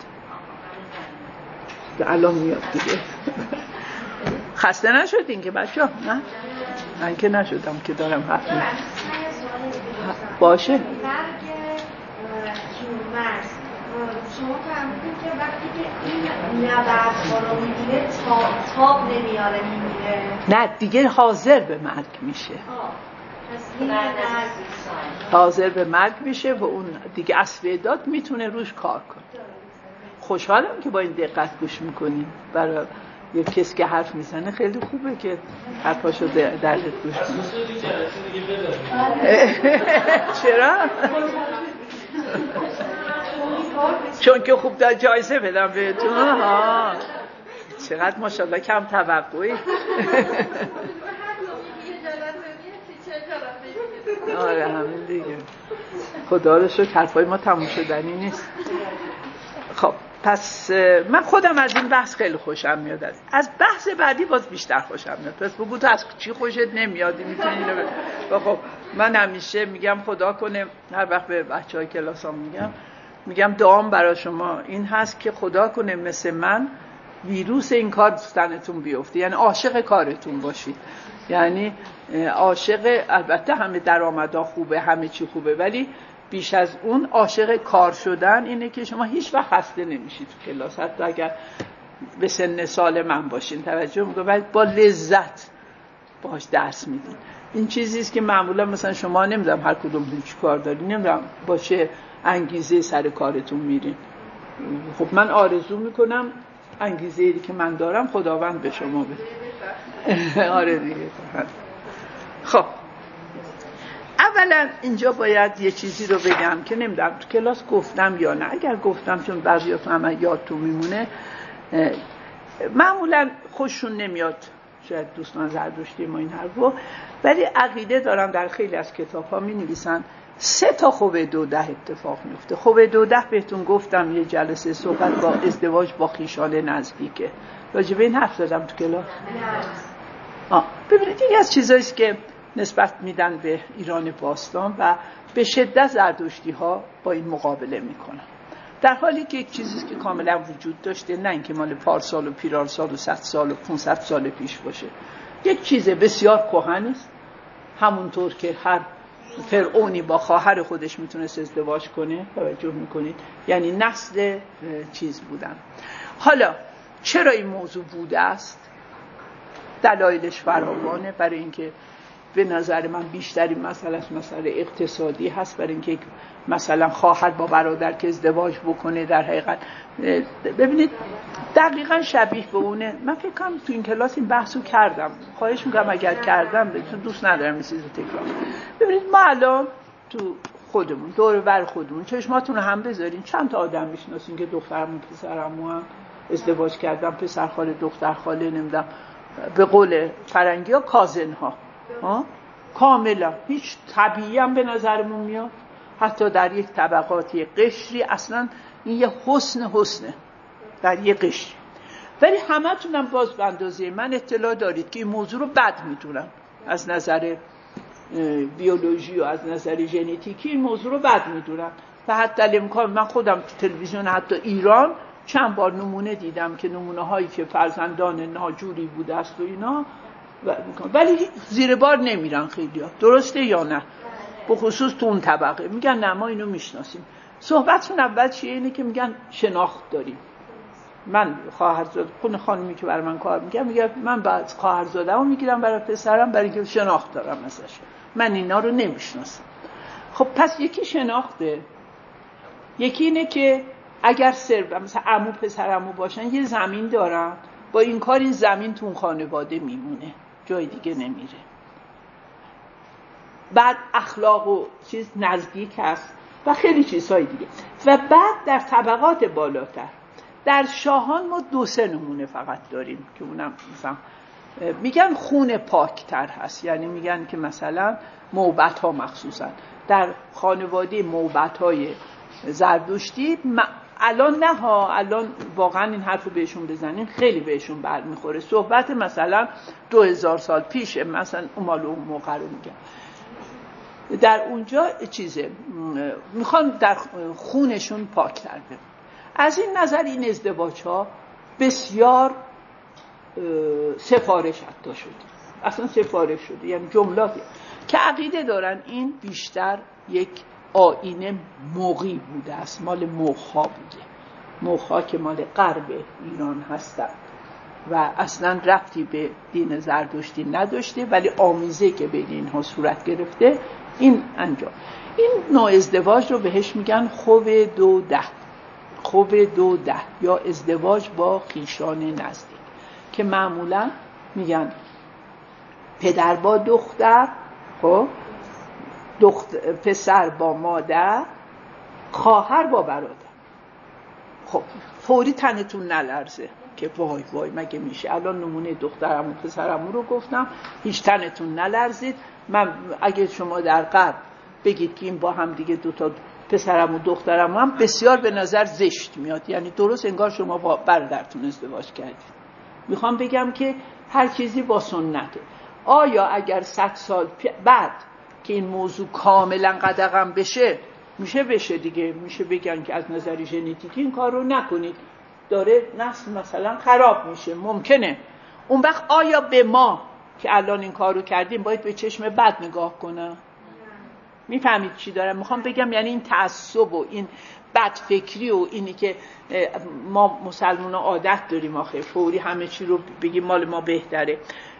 S1: اومد. الان میاد دیگه. خسته نشدین که بچه‌ها؟ نه؟ من که نشدم که دارم حرف میزنم. باشه.
S5: مرگ کیلومتر شما فهمیدید که وقتی که این نبردها رو می‌بینه تاب نمیاره میمیره؟
S1: نه دیگه حاضر به مرگ میشه. حاضر به مرگ میشه و اون دیگه استعداد میتونه روش کار کنه. خوشحالم که با این دقت گوش میکنین. برای یه کسی که حرف میزنه خیلی خوبه که حرفاشو در گوش کنه. چرا؟ چون که خوب داد جایزه بدم بهتون. ها چقدر ماشاءالله کم توقعی. آره همین دیگه. خدا رو شکر حرفای ما تموم شدنی نیست. خب پس من خودم از این بحث خیلی خوشم میاد. از بحث بعدی باز بیشتر خوشم میاد. پس بگو تو از چی خوشت نمیاد میتونی اینو بگو. خب من همیشه میگم خدا کنه، هر وقت به بچهای کلاسام میگم میگم دعام برای شما این هست که خدا کنه مثل من ویروس این کار دوستانتون بیفته، یعنی عاشق کارتون باشید. یعنی عاشق، البته همه درآمدا خوبه، همه چی خوبه، ولی بیش از اون عاشق کار شدن اینه که شما هیچ وقت خسته نمیشید تو کلاس، حتی اگر به سن سال من باشین توجه میکنید، ولی با لذت باهاش درس میدین. این چیزی است که معمولا مثلا شما نمیدونم هر کدوم چی کار دارین، نمیدونم باشه انگیزه سر کارتون میرین. خب من آرزو میکنم انگیزه‌ای که من دارم خداوند به شما بده. آره دیگه. خب اولا اینجا باید یه چیزی رو بگم که نمیدونم تو کلاس گفتم یا نه. اگر گفتم چون بعضیاتون هم یادتون میمونه، معمولا خوششون نمیاد شاید دوستان زرتشتی ما این حرفو، ولی عقیده دارم در خیلی از کتاب‌ها می‌نویسن سه تا خوب دوده اتفاق میفته. خوب دوده بهتون گفتم یه جلسه صحبت با ازدواج با خویشان نزدیکه. راجع به این حرف زدم تو کلاس. آه ببینید یکی از چیزایی که نسبت میدن به ایران باستان و به شدت زرتشتی‌ها با این مقابله میکنن، در حالی که یک چیزی که کاملا وجود داشته، نه اینکه مال پارسال و پیرارسال و صد سال و پانصد سال پیش باشه، یک چیز بسیار کهنه است. همونطور که هر فرعونی با خواهر خودش میتونست ازدواج کنه، توجه میکنید، یعنی نسل چیز بودن. حالا چرا این موضوع بوده است؟ دلایلش فراوانه. برای اینکه به نظر من بیشتری مسئله مسئله اقتصادی هست، برای اینکه مثلا خواهر با برادر که ازدواج بکنه در حقیقت ببینید دقیقاً شبیه به اونه. من فکر کنم تو این کلاس این بحثو کردم، خواهش میکنم اگر کردم چون دوست ندارم این چیزو تکرار. ببینید ما الان تو خودمون دور بر خودمون چشماتون رو هم بذارین، چند تا آدم میشناسین که دخترمون پسرمون هم ازدواج کردن، پسر خاله دختر خاله، نمیدونم به قول فرنگی ها کازن ها ها کاملا هیچ طبیعی هم به نظرمون میاد. حتی در یک طبقاتی قشری اصلا این یه حسن حسنه در یک قشری، ولی همه تونم باز به اندازه من اطلاع دارید که این موضوع رو بد میدونن. از نظر بیولوژی و از نظر ژنتیکی این موضوع رو بد میدونن و حتی الامکان من خودم تو تلویزیون حتی ایران چند بار نمونه دیدم که نمونه هایی که فرزندان ناجوری بوده است و اینا ولی زیر بار نمیرن خیلی‌ها. درسته یا نه؟ به خصوص تو اون طبقه میگن نه ما اینو میشناسیم. صحبتشون اول چیه؟ اینه که میگن شناخت داریم. من خواهرزاده خون خانمی که برای من کار میگه میگه من بعد خواهرزاده‌مو میگیرم برای پسرم برای اینکه شناخت دارم ازش. من اینا رو نمیشناسم. خب پس یکی شناخته، یکی اینه که اگر سر مثلا عمو پسر عمو باشن یه زمین دارن، با این کار این زمین تو اون خانواده میمونه، جای دیگه نمیره. بعد اخلاق و چیز نزدیک هست و خیلی چیزهای دیگه. و بعد در طبقات بالاتر در شاهان ما دو سه نمونه فقط داریم که اونم مثلا میگن خون پاکتر هست، یعنی میگن که مثلا موبت ها مخصوصا در خانواده موبت های زردشتی الان نه ها، الان واقعا این حرفو بهشون بزنین خیلی بهشون برمیخوره. صحبت مثلا دو هزار سال پیشه، مثلا مال اون موقع رو میگن. در اونجا چیزه میخوان در خونشون پاکتر بمونه. از این نظر این ازدواج ها بسیار سفارش حتی شده، اصلا سفارش شده، یعنی جملاتی که عقیده دارن این بیشتر یک آیین مغی بوده است، مال مغها بوده، مغها که مال غرب ایران هستن و اصلا ربطی به دین زردشتی نداشته، ولی آمیزه که بین اینها صورت گرفته این انجام. این نوع ازدواج رو بهش میگن خوب دو ده، خوب دو ده یا ازدواج با خویشان نزدیک، که معمولا میگن پدر با دختر، خب دختر پسر با مادر، خواهر با برادر. خب فوری تنتون نلرزه که وای وای مگه میشه. الان نمونه دخترم و پسرم رو گفتم، هیچ تنتون نلرزید. من اگه شما در غرب بگید که این با هم دیگه دوتا پسرم و دخترم هم بسیار به نظر زشت میاد، یعنی درست انگار شما با برادرتون ازدواج کردید. میخوام بگم که هر چیزی با سنته. آیا اگر صد سال بعد که این موضوع کاملا قدغن بشه، میشه بشه دیگه، میشه بگن که از نظر ژنتیکی این کار رو نکنید، داره نسل مثلا خراب میشه، ممکنه. اون وقت آیا به ما که الان این کار رو کردیم باید به چشم بد نگاه کنه؟ میفهمید چی دارم میخوام بگم؟ یعنی این تعصب و این بدفکری و اینی که ما مسلمان ها عادت داریم آخه فوری همه چی رو بگیم مال ما بهتره.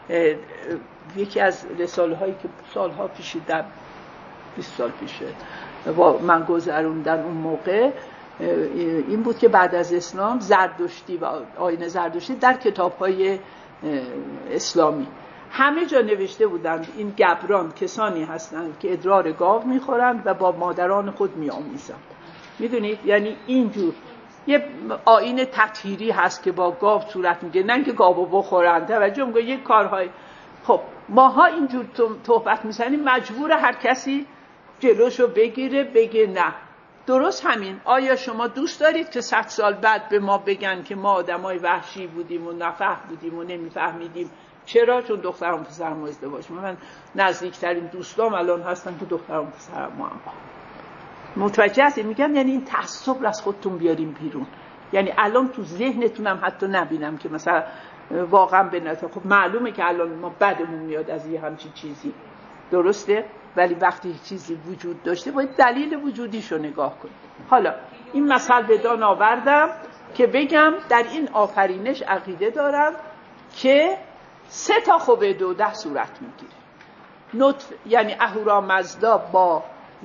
S1: یکی از رساله هایی که سالها پیش در بیست سال پیشه با من گذروندن اون موقع این بود که بعد از اسلام زردشتی و آیین زردشتی در کتاب های اسلامی همه جا نوشته بودند این گبران کسانی هستند که ادرار گاو میخورند و با مادران خود میآمیزند. میدونید یعنی اینجور یه آیین تطهیری هست که با گاو صورت میگه، نه که گاوو بخورند. توجه میگه یک کارهای. خب ماها اینجور صحبت میزنیم، مجبور هر کسی جلوشو بگیره بگه نه. درست همین. آیا شما دوست دارید که صد سال بعد به ما بگن که ما آدمای وحشی بودیم و نفهم بودیم و نمیفهمیدیم؟ چرا؟ چون دخترم پسرم ازدواج. من نزدیکترین دوستام الان هستن که دخترم پسرم ما هم متوجه هستید؟ میگم یعنی این تعصب رو از خودتون بیاریم بیرون. یعنی الان تو ذهنتون هم حتی نبینم که مثلا واقعا به نظر خب معلومه که الان ما بدمون میاد از یه همچین چیزی، درسته؟ ولی وقتی چیزی وجود داشته باید دلیل وجودیشو نگاه کنیم. حالا این مثل بدان آوردم که بگم در این آفرینش عقیده دارم که سه تا خوبه دو ده صورت میگیره. نطف یعنی اهورامزدا با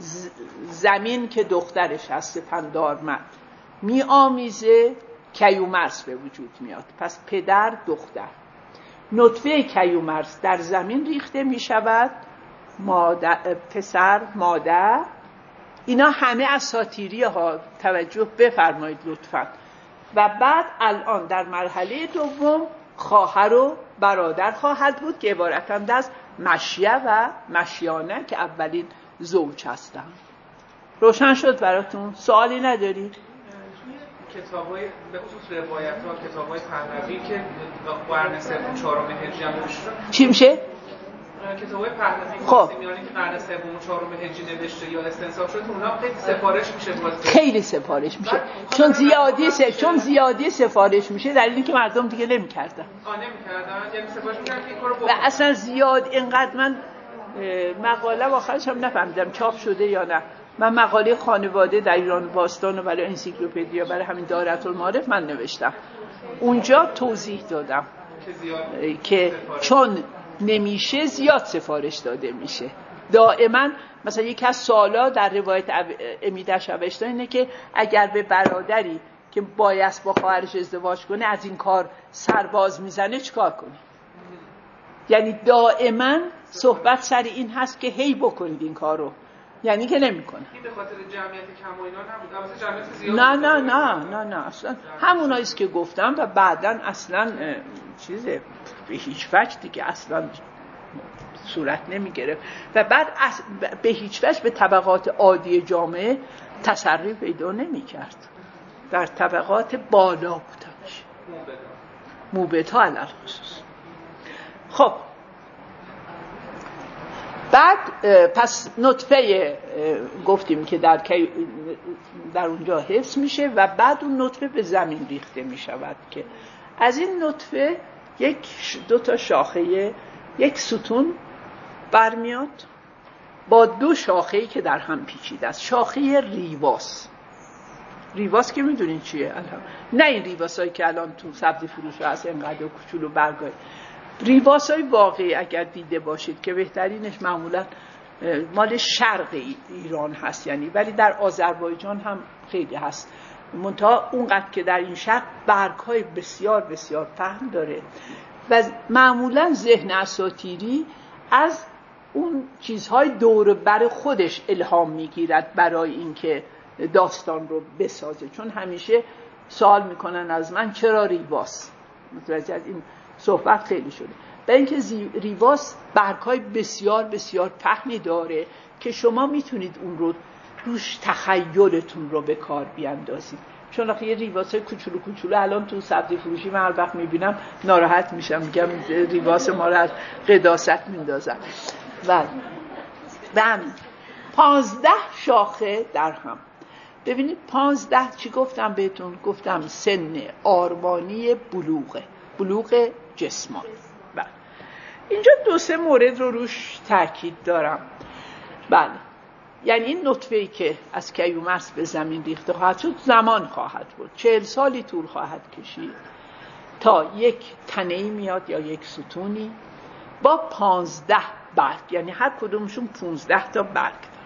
S1: زمین که دخترش هست پندارمند می آمیزه، کیومرث به وجود میاد. پس پدر دختر، نطفه کیومرث در زمین ریخته می شود، مادر، پسر مادر. اینا همه اساطیری ها، توجه بفرمایید لطفا. و بعد الان در مرحله دوم خواهر و برادر خواهد بود که عبارتند از مشیه و مشیانه که اولین زوج هستن. روشن شد براتون؟ سوالی ندارید؟
S2: کتابای به خصوص روایت ها، کتابای پهلوی که قرن سوم چهارم هجری هم نوشته،
S1: چی میشه؟
S2: کتابای پهلوی
S1: خب
S2: میانی که قرن سوم و چهارم هجری نوشته یا استنساخ شده اونها خیلی سفارش میشه باز
S1: خیلی سفارش میشه چون زیادی س... چون زیادی سفارش میشه در اینکه مردم دیگه نمی‌کردن.
S2: آ نمی‌کردن یعنی سفارش می‌کردن که این کارو
S1: و اصلا زیاد اینقدر من مقاله آخرش هم نفهمیدم چاپ شده یا نه. من مقاله خانواده در ایران باستان و برای انسیکلوپدیا برای همین دایرةالمعارف من نوشتم. اونجا توضیح دادم که چون نمیشه زیاد سفارش داده میشه. دائما مثلا یک از سوالا در روایت امیده شبشتا اینه که اگر به برادری که بایست با خواهرش ازدواج کنه از این کار سرباز میزنه چیکار کنه؟ یعنی دائما صحبت سر این هست که هی بکنید این کارو، یعنی که نمیکنه.
S2: این به خاطر جمعیت کم و اینا نبود، البته جمعیت زیاد
S1: نه نه نه نه نه اصلا همونایی است که گفتم و بعداً اصلا چیز به هیچ وجه دیگه اصلا صورت نمیگرفت و بعد به هیچ وجه به طبقات عادی جامعه تسری پیدا نمیکرد. در طبقات بالا بودنش موبدها علل خصوص. خب بعد پس نطفه گفتیم که در در اونجا حفظ میشه و بعد اون نطفه به زمین ریخته میشود که از این نطفه یک دو تا شاخه یک ستون برمیاد با دو شاخه‌ای که در هم پیچیده است. شاخه ریواس. ریواس که میدونین چیه الان؟ نه این ریواسایی که الان تو سبزی فروش هست اینقدر کوچولو برگای. ریواسای واقعی اگر دیده باشید که بهترینش معمولا مال شرق ایران هست یعنی، ولی در آذربایجان هم خیلی هست منتها اونقدر که در این شرق برگ‌های بسیار بسیار پهن داره و معمولا ذهن اساطیری از اون چیزهای دور بر خودش الهام میگیرد برای اینکه داستان رو بسازه. چون همیشه سوال میکنن از من چرا ریواس؟ متوجه از این صحبت خیلی شده. برای اینکه ریواس برگ‌های بسیار بسیار پهنی داره که شما میتونید اون رو روش تخیلتون رو به کار بیاندازید. چون آخه یه ریواسای کوچولو کوچولو الان تو سبزی فروشی من هر وقت میبینم ناراحت میشم، میگم ریواس ما رو از قداست میندازن. و همین پانزده شاخه در هم. ببینید پانزده چی گفتم بهتون؟ گفتم سن آرمانی بلوغه، بلوغ جسمانی. بله اینجا دو سه مورد رو روش تاکید دارم. بله یعنی این نطفه‌ای که از کیومرث به زمین ریخته خواهد شد زمان خواهد بود، چهل سالی طول خواهد کشید تا یک تنه‌ای میاد یا یک ستونی با پانزده برگ، یعنی هر کدومشون پونزده تا برگ داره.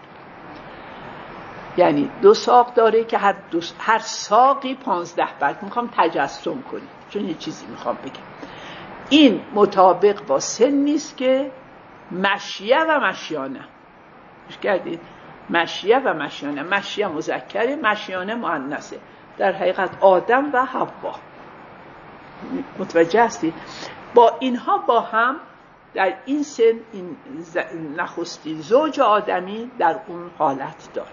S1: یعنی دو ساق داره که هر, دو هر ساقی پانزده برگ. میخوام تجسم کنید چون یه چیزی میخوام بگم. این مطابق با سن نیست که مشیه و مشیانه. مش کردید؟ مشیه و مشیانه. مشیه مذکره، مشیانه مؤنثه. در حقیقت آدم و حوا. متوجه هستید؟ با اینها با هم در این سن این نخستین زوج آدمی در اون حالت داره.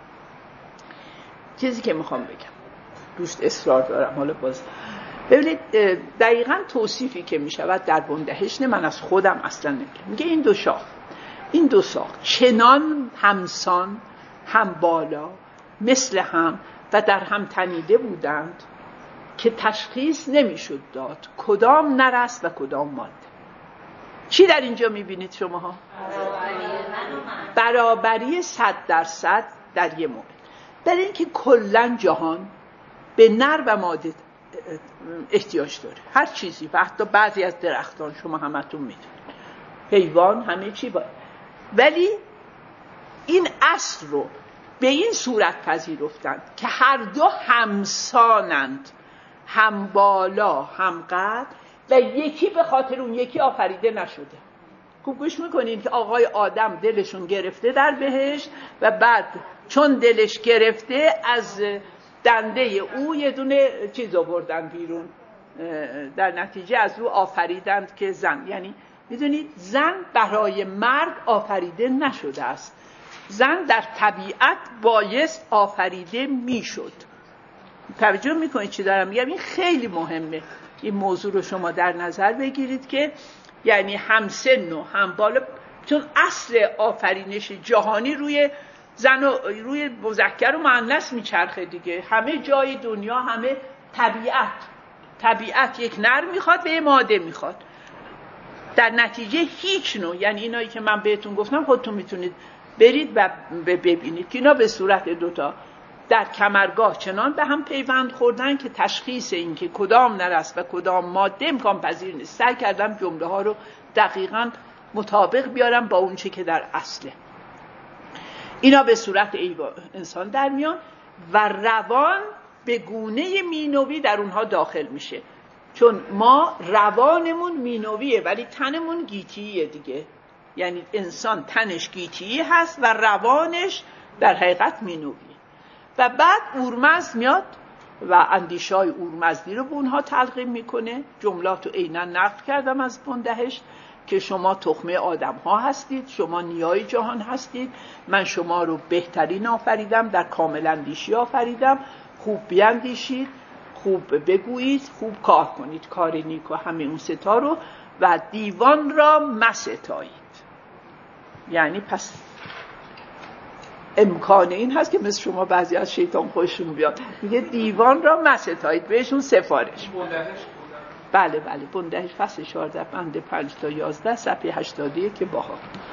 S1: چیزی که میخوام بگم روش اصرار دارم حالا باز ببینید دقیقاً توصیفی که میشود در بندهشن من از خودم اصلا نمیگم. میگه این دو شاخ این دو ساق چنان همسان هم بالا مثل هم و در هم تنیده بودند که تشخیص نمیشد داد کدام نرست و کدام ماده. چی در اینجا میبینید شماها؟ برابری صد درصد در یه مورد. برای اینکه کلن جهان به نر و ماده احتیاج داره، هر چیزی و حتی بعضی از درختان شما همتون میدونید، حیوان همه چی باید، ولی این اصل رو به این صورت پذیرفتند که هر دو همسانند، هم بالا هم قد و یکی به خاطر اون یکی آفریده نشده. خوب گوش میکنین که آقای آدم دلشون گرفته در بهشت و بعد چون دلش گرفته از دنده او یه دونه چیز آوردن بیرون، در نتیجه از او آفریدند که زن، یعنی میدونید زن برای مرد آفریده نشده است. زن در طبیعت بایست آفریده میشد. توجه میکنید چی دارم میگم؟ این خیلی مهمه این موضوع رو شما در نظر بگیرید که یعنی هم سن و هم بالا، چون اصل آفرینش جهانی روی زن و روی مذکر و مؤنث میچرخه دیگه. همه جای دنیا، همه طبیعت طبیعت یک نر میخواد و یک ماده میخواد. در نتیجه هیچ نوع، یعنی اینایی که من بهتون گفتم خودتون میتونید برید و ببینید که اینا به صورت دوتا در کمرگاه چنان به هم پیوند خوردن که تشخیص این که کدام نر است و کدام ماده امکان پذیر نیست. سعی کردم جمله ها رو دقیقاً مطابق بیارم با اون چه که در اصله. اینا به صورت ایوا انسان در میان و روان به گونه مینوی در اونها داخل میشه، چون ما روانمون مینویه ولی تنمون گیتیه دیگه. یعنی انسان تنش گیتی هست و روانش در حقیقت مینویه. و بعد اورمزد میاد و اندیشای اورمزدی رو به اونها تلقین میکنه. جملات رو عیناً نقل کردم از بندهشت که شما تخمه آدم ها هستید، شما نیای جهان هستید، من شما رو بهترین آفریدم، در کامل اندیشی آفریدم، خوب بیاندیشید، خوب بگویید، خوب کار کنید، کار نیک و همه اون ستا رو، و دیوان را مستایید. یعنی پس امکان این هست که مثل شما بعضی از شیطان خوششون بیاد، میگه دیوان را مستایید، بهشون سفارش. بله بله بندهش فصل چهارده بند پنج تا یازده صفحه هشتاد و یک که باها.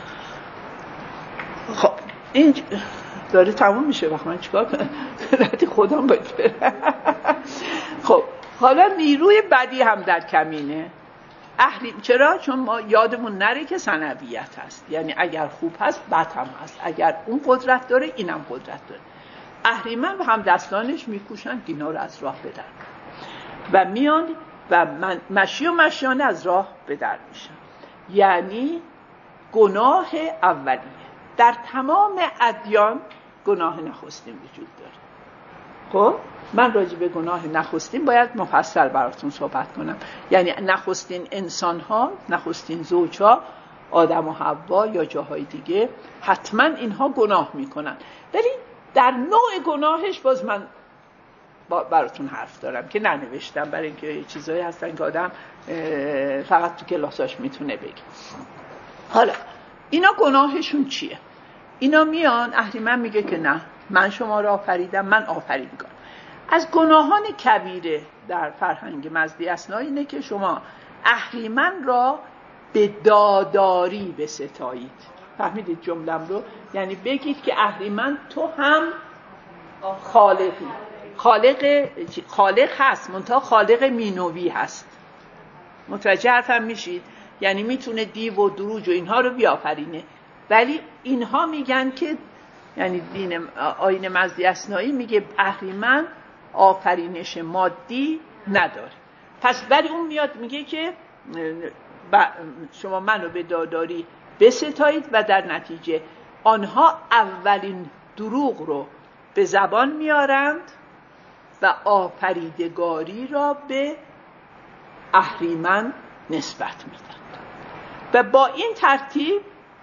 S1: خب این داره تموم میشه، وقت من چیکار کنم؟ رد خودم باید برم. خب حالا نیروی بدی هم در کمینه. اهری چرا؟ چون ما یادمون نره که ثنویت هست، یعنی اگر خوب هست بد هم هست، اگر اون قدرت داره اینم قدرت داره. اهریمن و هم دستانش میکوشن که اینا رو از راه بدن و میان و من مشی و مشیانه از راه به در میشن. یعنی گناه اولیه در تمام ادیان، گناه نخستین وجود داره. خب من راجع به گناه نخستین باید مفصل براتون صحبت کنم. یعنی نخستین انسان ها، نخستین زوج ها، آدم و حوا یا جاهای دیگه، حتما اینها گناه میکنن، ولی در نوع گناهش باز من براتون حرف دارم که ننوشتم، برای اینکه چیزایی هستن که آدم فقط تو کلاساش میتونه بگه. حالا اینا گناهشون چیه؟ اینا میان، اهریمن میگه که نه، من شما را آفریدم، من آفریدگارم. از گناهان کبیره در فرهنگ مزدی اثنا اینه که شما اهریمن را به داداری بستایید. فهمیدید جملم رو؟ یعنی بگید که اهریمن تو هم خالقی، خالق خالق هست، منتها خالق مینوی هست. متوجه حرفم میشید؟ یعنی میتونه دیو و دروج و اینها رو بیافرینه، ولی اینها میگن که، یعنی دین آیین مزدی اثنایی میگه اهریمن آفرینش مادی نداره. پس ولی اون میاد میگه که شما منو به داداری بستایید و در نتیجه آنها اولین دروغ رو به زبان میارند و آفریدگاری را به اهریمن نسبت میدند. و با این ترتیب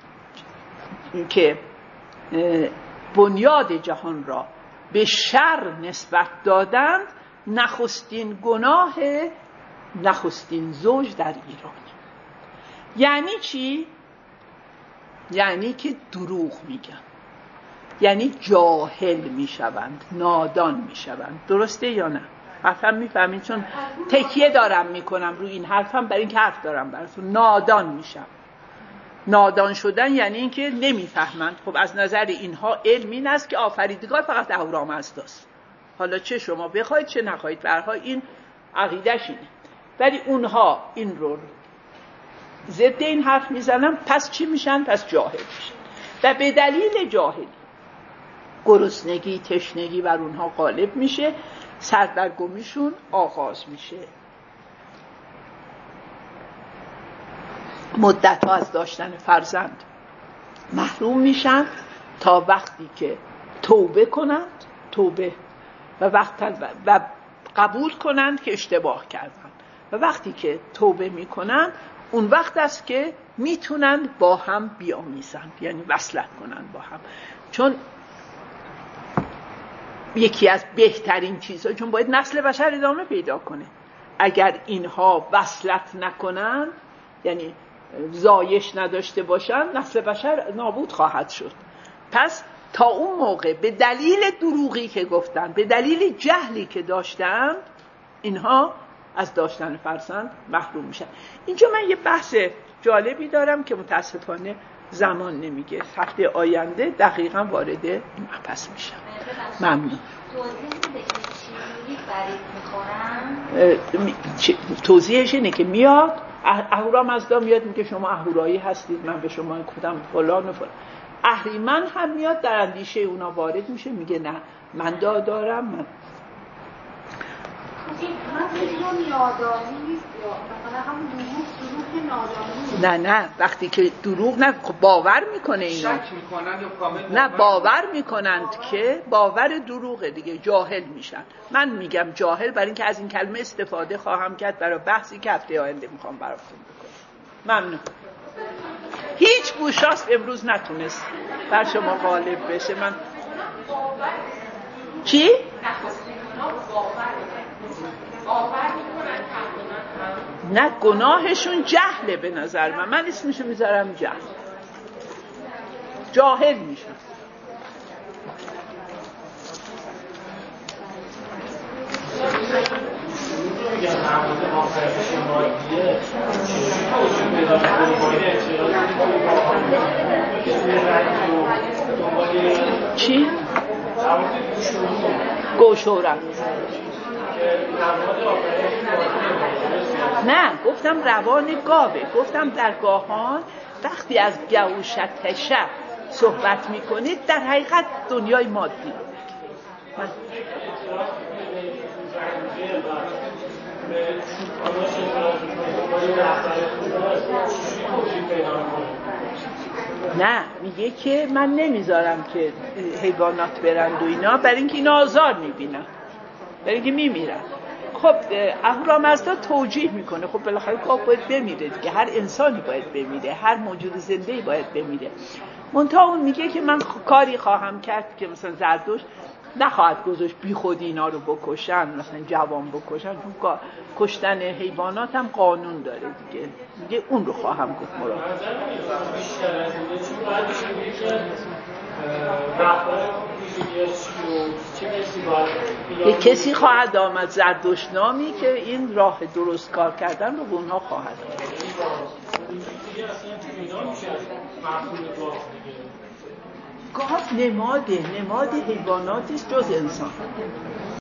S1: که بنیاد جهان را به شر نسبت دادند، نخستین گناه نخستین زوج در ایران. یعنی چی؟ یعنی که دروغ میگن، یعنی جاهل میشوند، نادان میشوند. درسته یا نه؟ حرفم میفهمید؟ چون تکیه دارم میکنم روی این حرفم برای اینکه حرف دارم براتون. نادان میشم. نادان شدن یعنی اینکه نمیفهمند. خب از نظر اینها علم این است که آفریدگار فقط اهورامزداست. حالا چه شما بخواید چه نخواید، به هر حال این عقیده‌ش اینه. ولی اونها این رو ضد این حرف میزنن، پس چی میشن؟ پس جاهل میشن. و به دلیل جاهلی گرسنگی، تشنگی بر اونها غالب میشه، سردرگمیشون آغاز میشه، مدت ها از داشتن فرزند محروم میشن تا وقتی که توبه کنند، توبه و وقت و قبول کنند که اشتباه کردند، و وقتی که توبه میکنند اون وقت است که میتونند با هم بیامیزند، یعنی وصلت کنند با هم. چون یکی از بهترین چیزها، چون باید نسل بشر ادامه پیدا کنه، اگر اینها وصلت نکنند، یعنی زایش نداشته باشن نسل بشر نابود خواهد شد. پس تا اون موقع به دلیل دروغی که گفتن، به دلیل جهلی که داشتن، اینها از داشتن فرزند محروم میشن. اینجا من یه بحث جالبی دارم که متاسفانه زمان نمیگه، هفته آینده دقیقا وارد این مبحث میشم. ممنون. توضیحش اینه که میاد اهورامزدا میاد میگه شما اهورایی هستید، من به شما خودم فلان و فلان. اهریمن هم میاد در اندیشه اونا وارد میشه، میگه نه من دادارم. من
S5: این هم نادانی نیست یا مثلا هم دروغ دروغ نادانی؟
S1: نه نه وقتی که دروغ نه باور میکنه اینا،
S2: شک میکنن یا کامل
S1: نه باور میکنند که باور دروغه دیگه، جاهل میشن. من میگم جاهل برای اینکه از این کلمه استفاده خواهم کرد برای بحثی که هفته آینده میخوام براتون بکنم. ممنون. هیچ گوشاست امروز نتونست بر شما غالب بشه. من چی؟ نه گناهشون جهله به نظر من، من اسمشو میذارم جهل، جاهل میشن. چی؟ گوشورم. نه گفتم روان گاوه، گفتم در گاهان وقتی از گوشتشه صحبت میکنید در حقیقت دنیای مادی. من نه میگه که من نمیذارم که حیوانات برند و اینا، برای اینکه اینا آزار میبینن، برای اینکه میمیرن. خب اهورامزدا توجیه میکنه خب بالاخره گاو باید بمیره دیگه، هر انسانی باید بمیره، هر موجود زنده‌ای باید بمیره. منتها اون میگه که من کاری خواهم کرد که مثلا زردشت نخواهد گذاشت بی خودی اینا رو بکشن، مثلا جوان بکشن، چون کشتن حیوانات هم قانون داره دیگه. میگه اون رو خواهم گفت مراد. یه کسی خواهد آمد زردشت نامی که این راه درست کار کردن رو به اونها خواهد داد. گاو نماده نماد حیواناتی است جز انسان.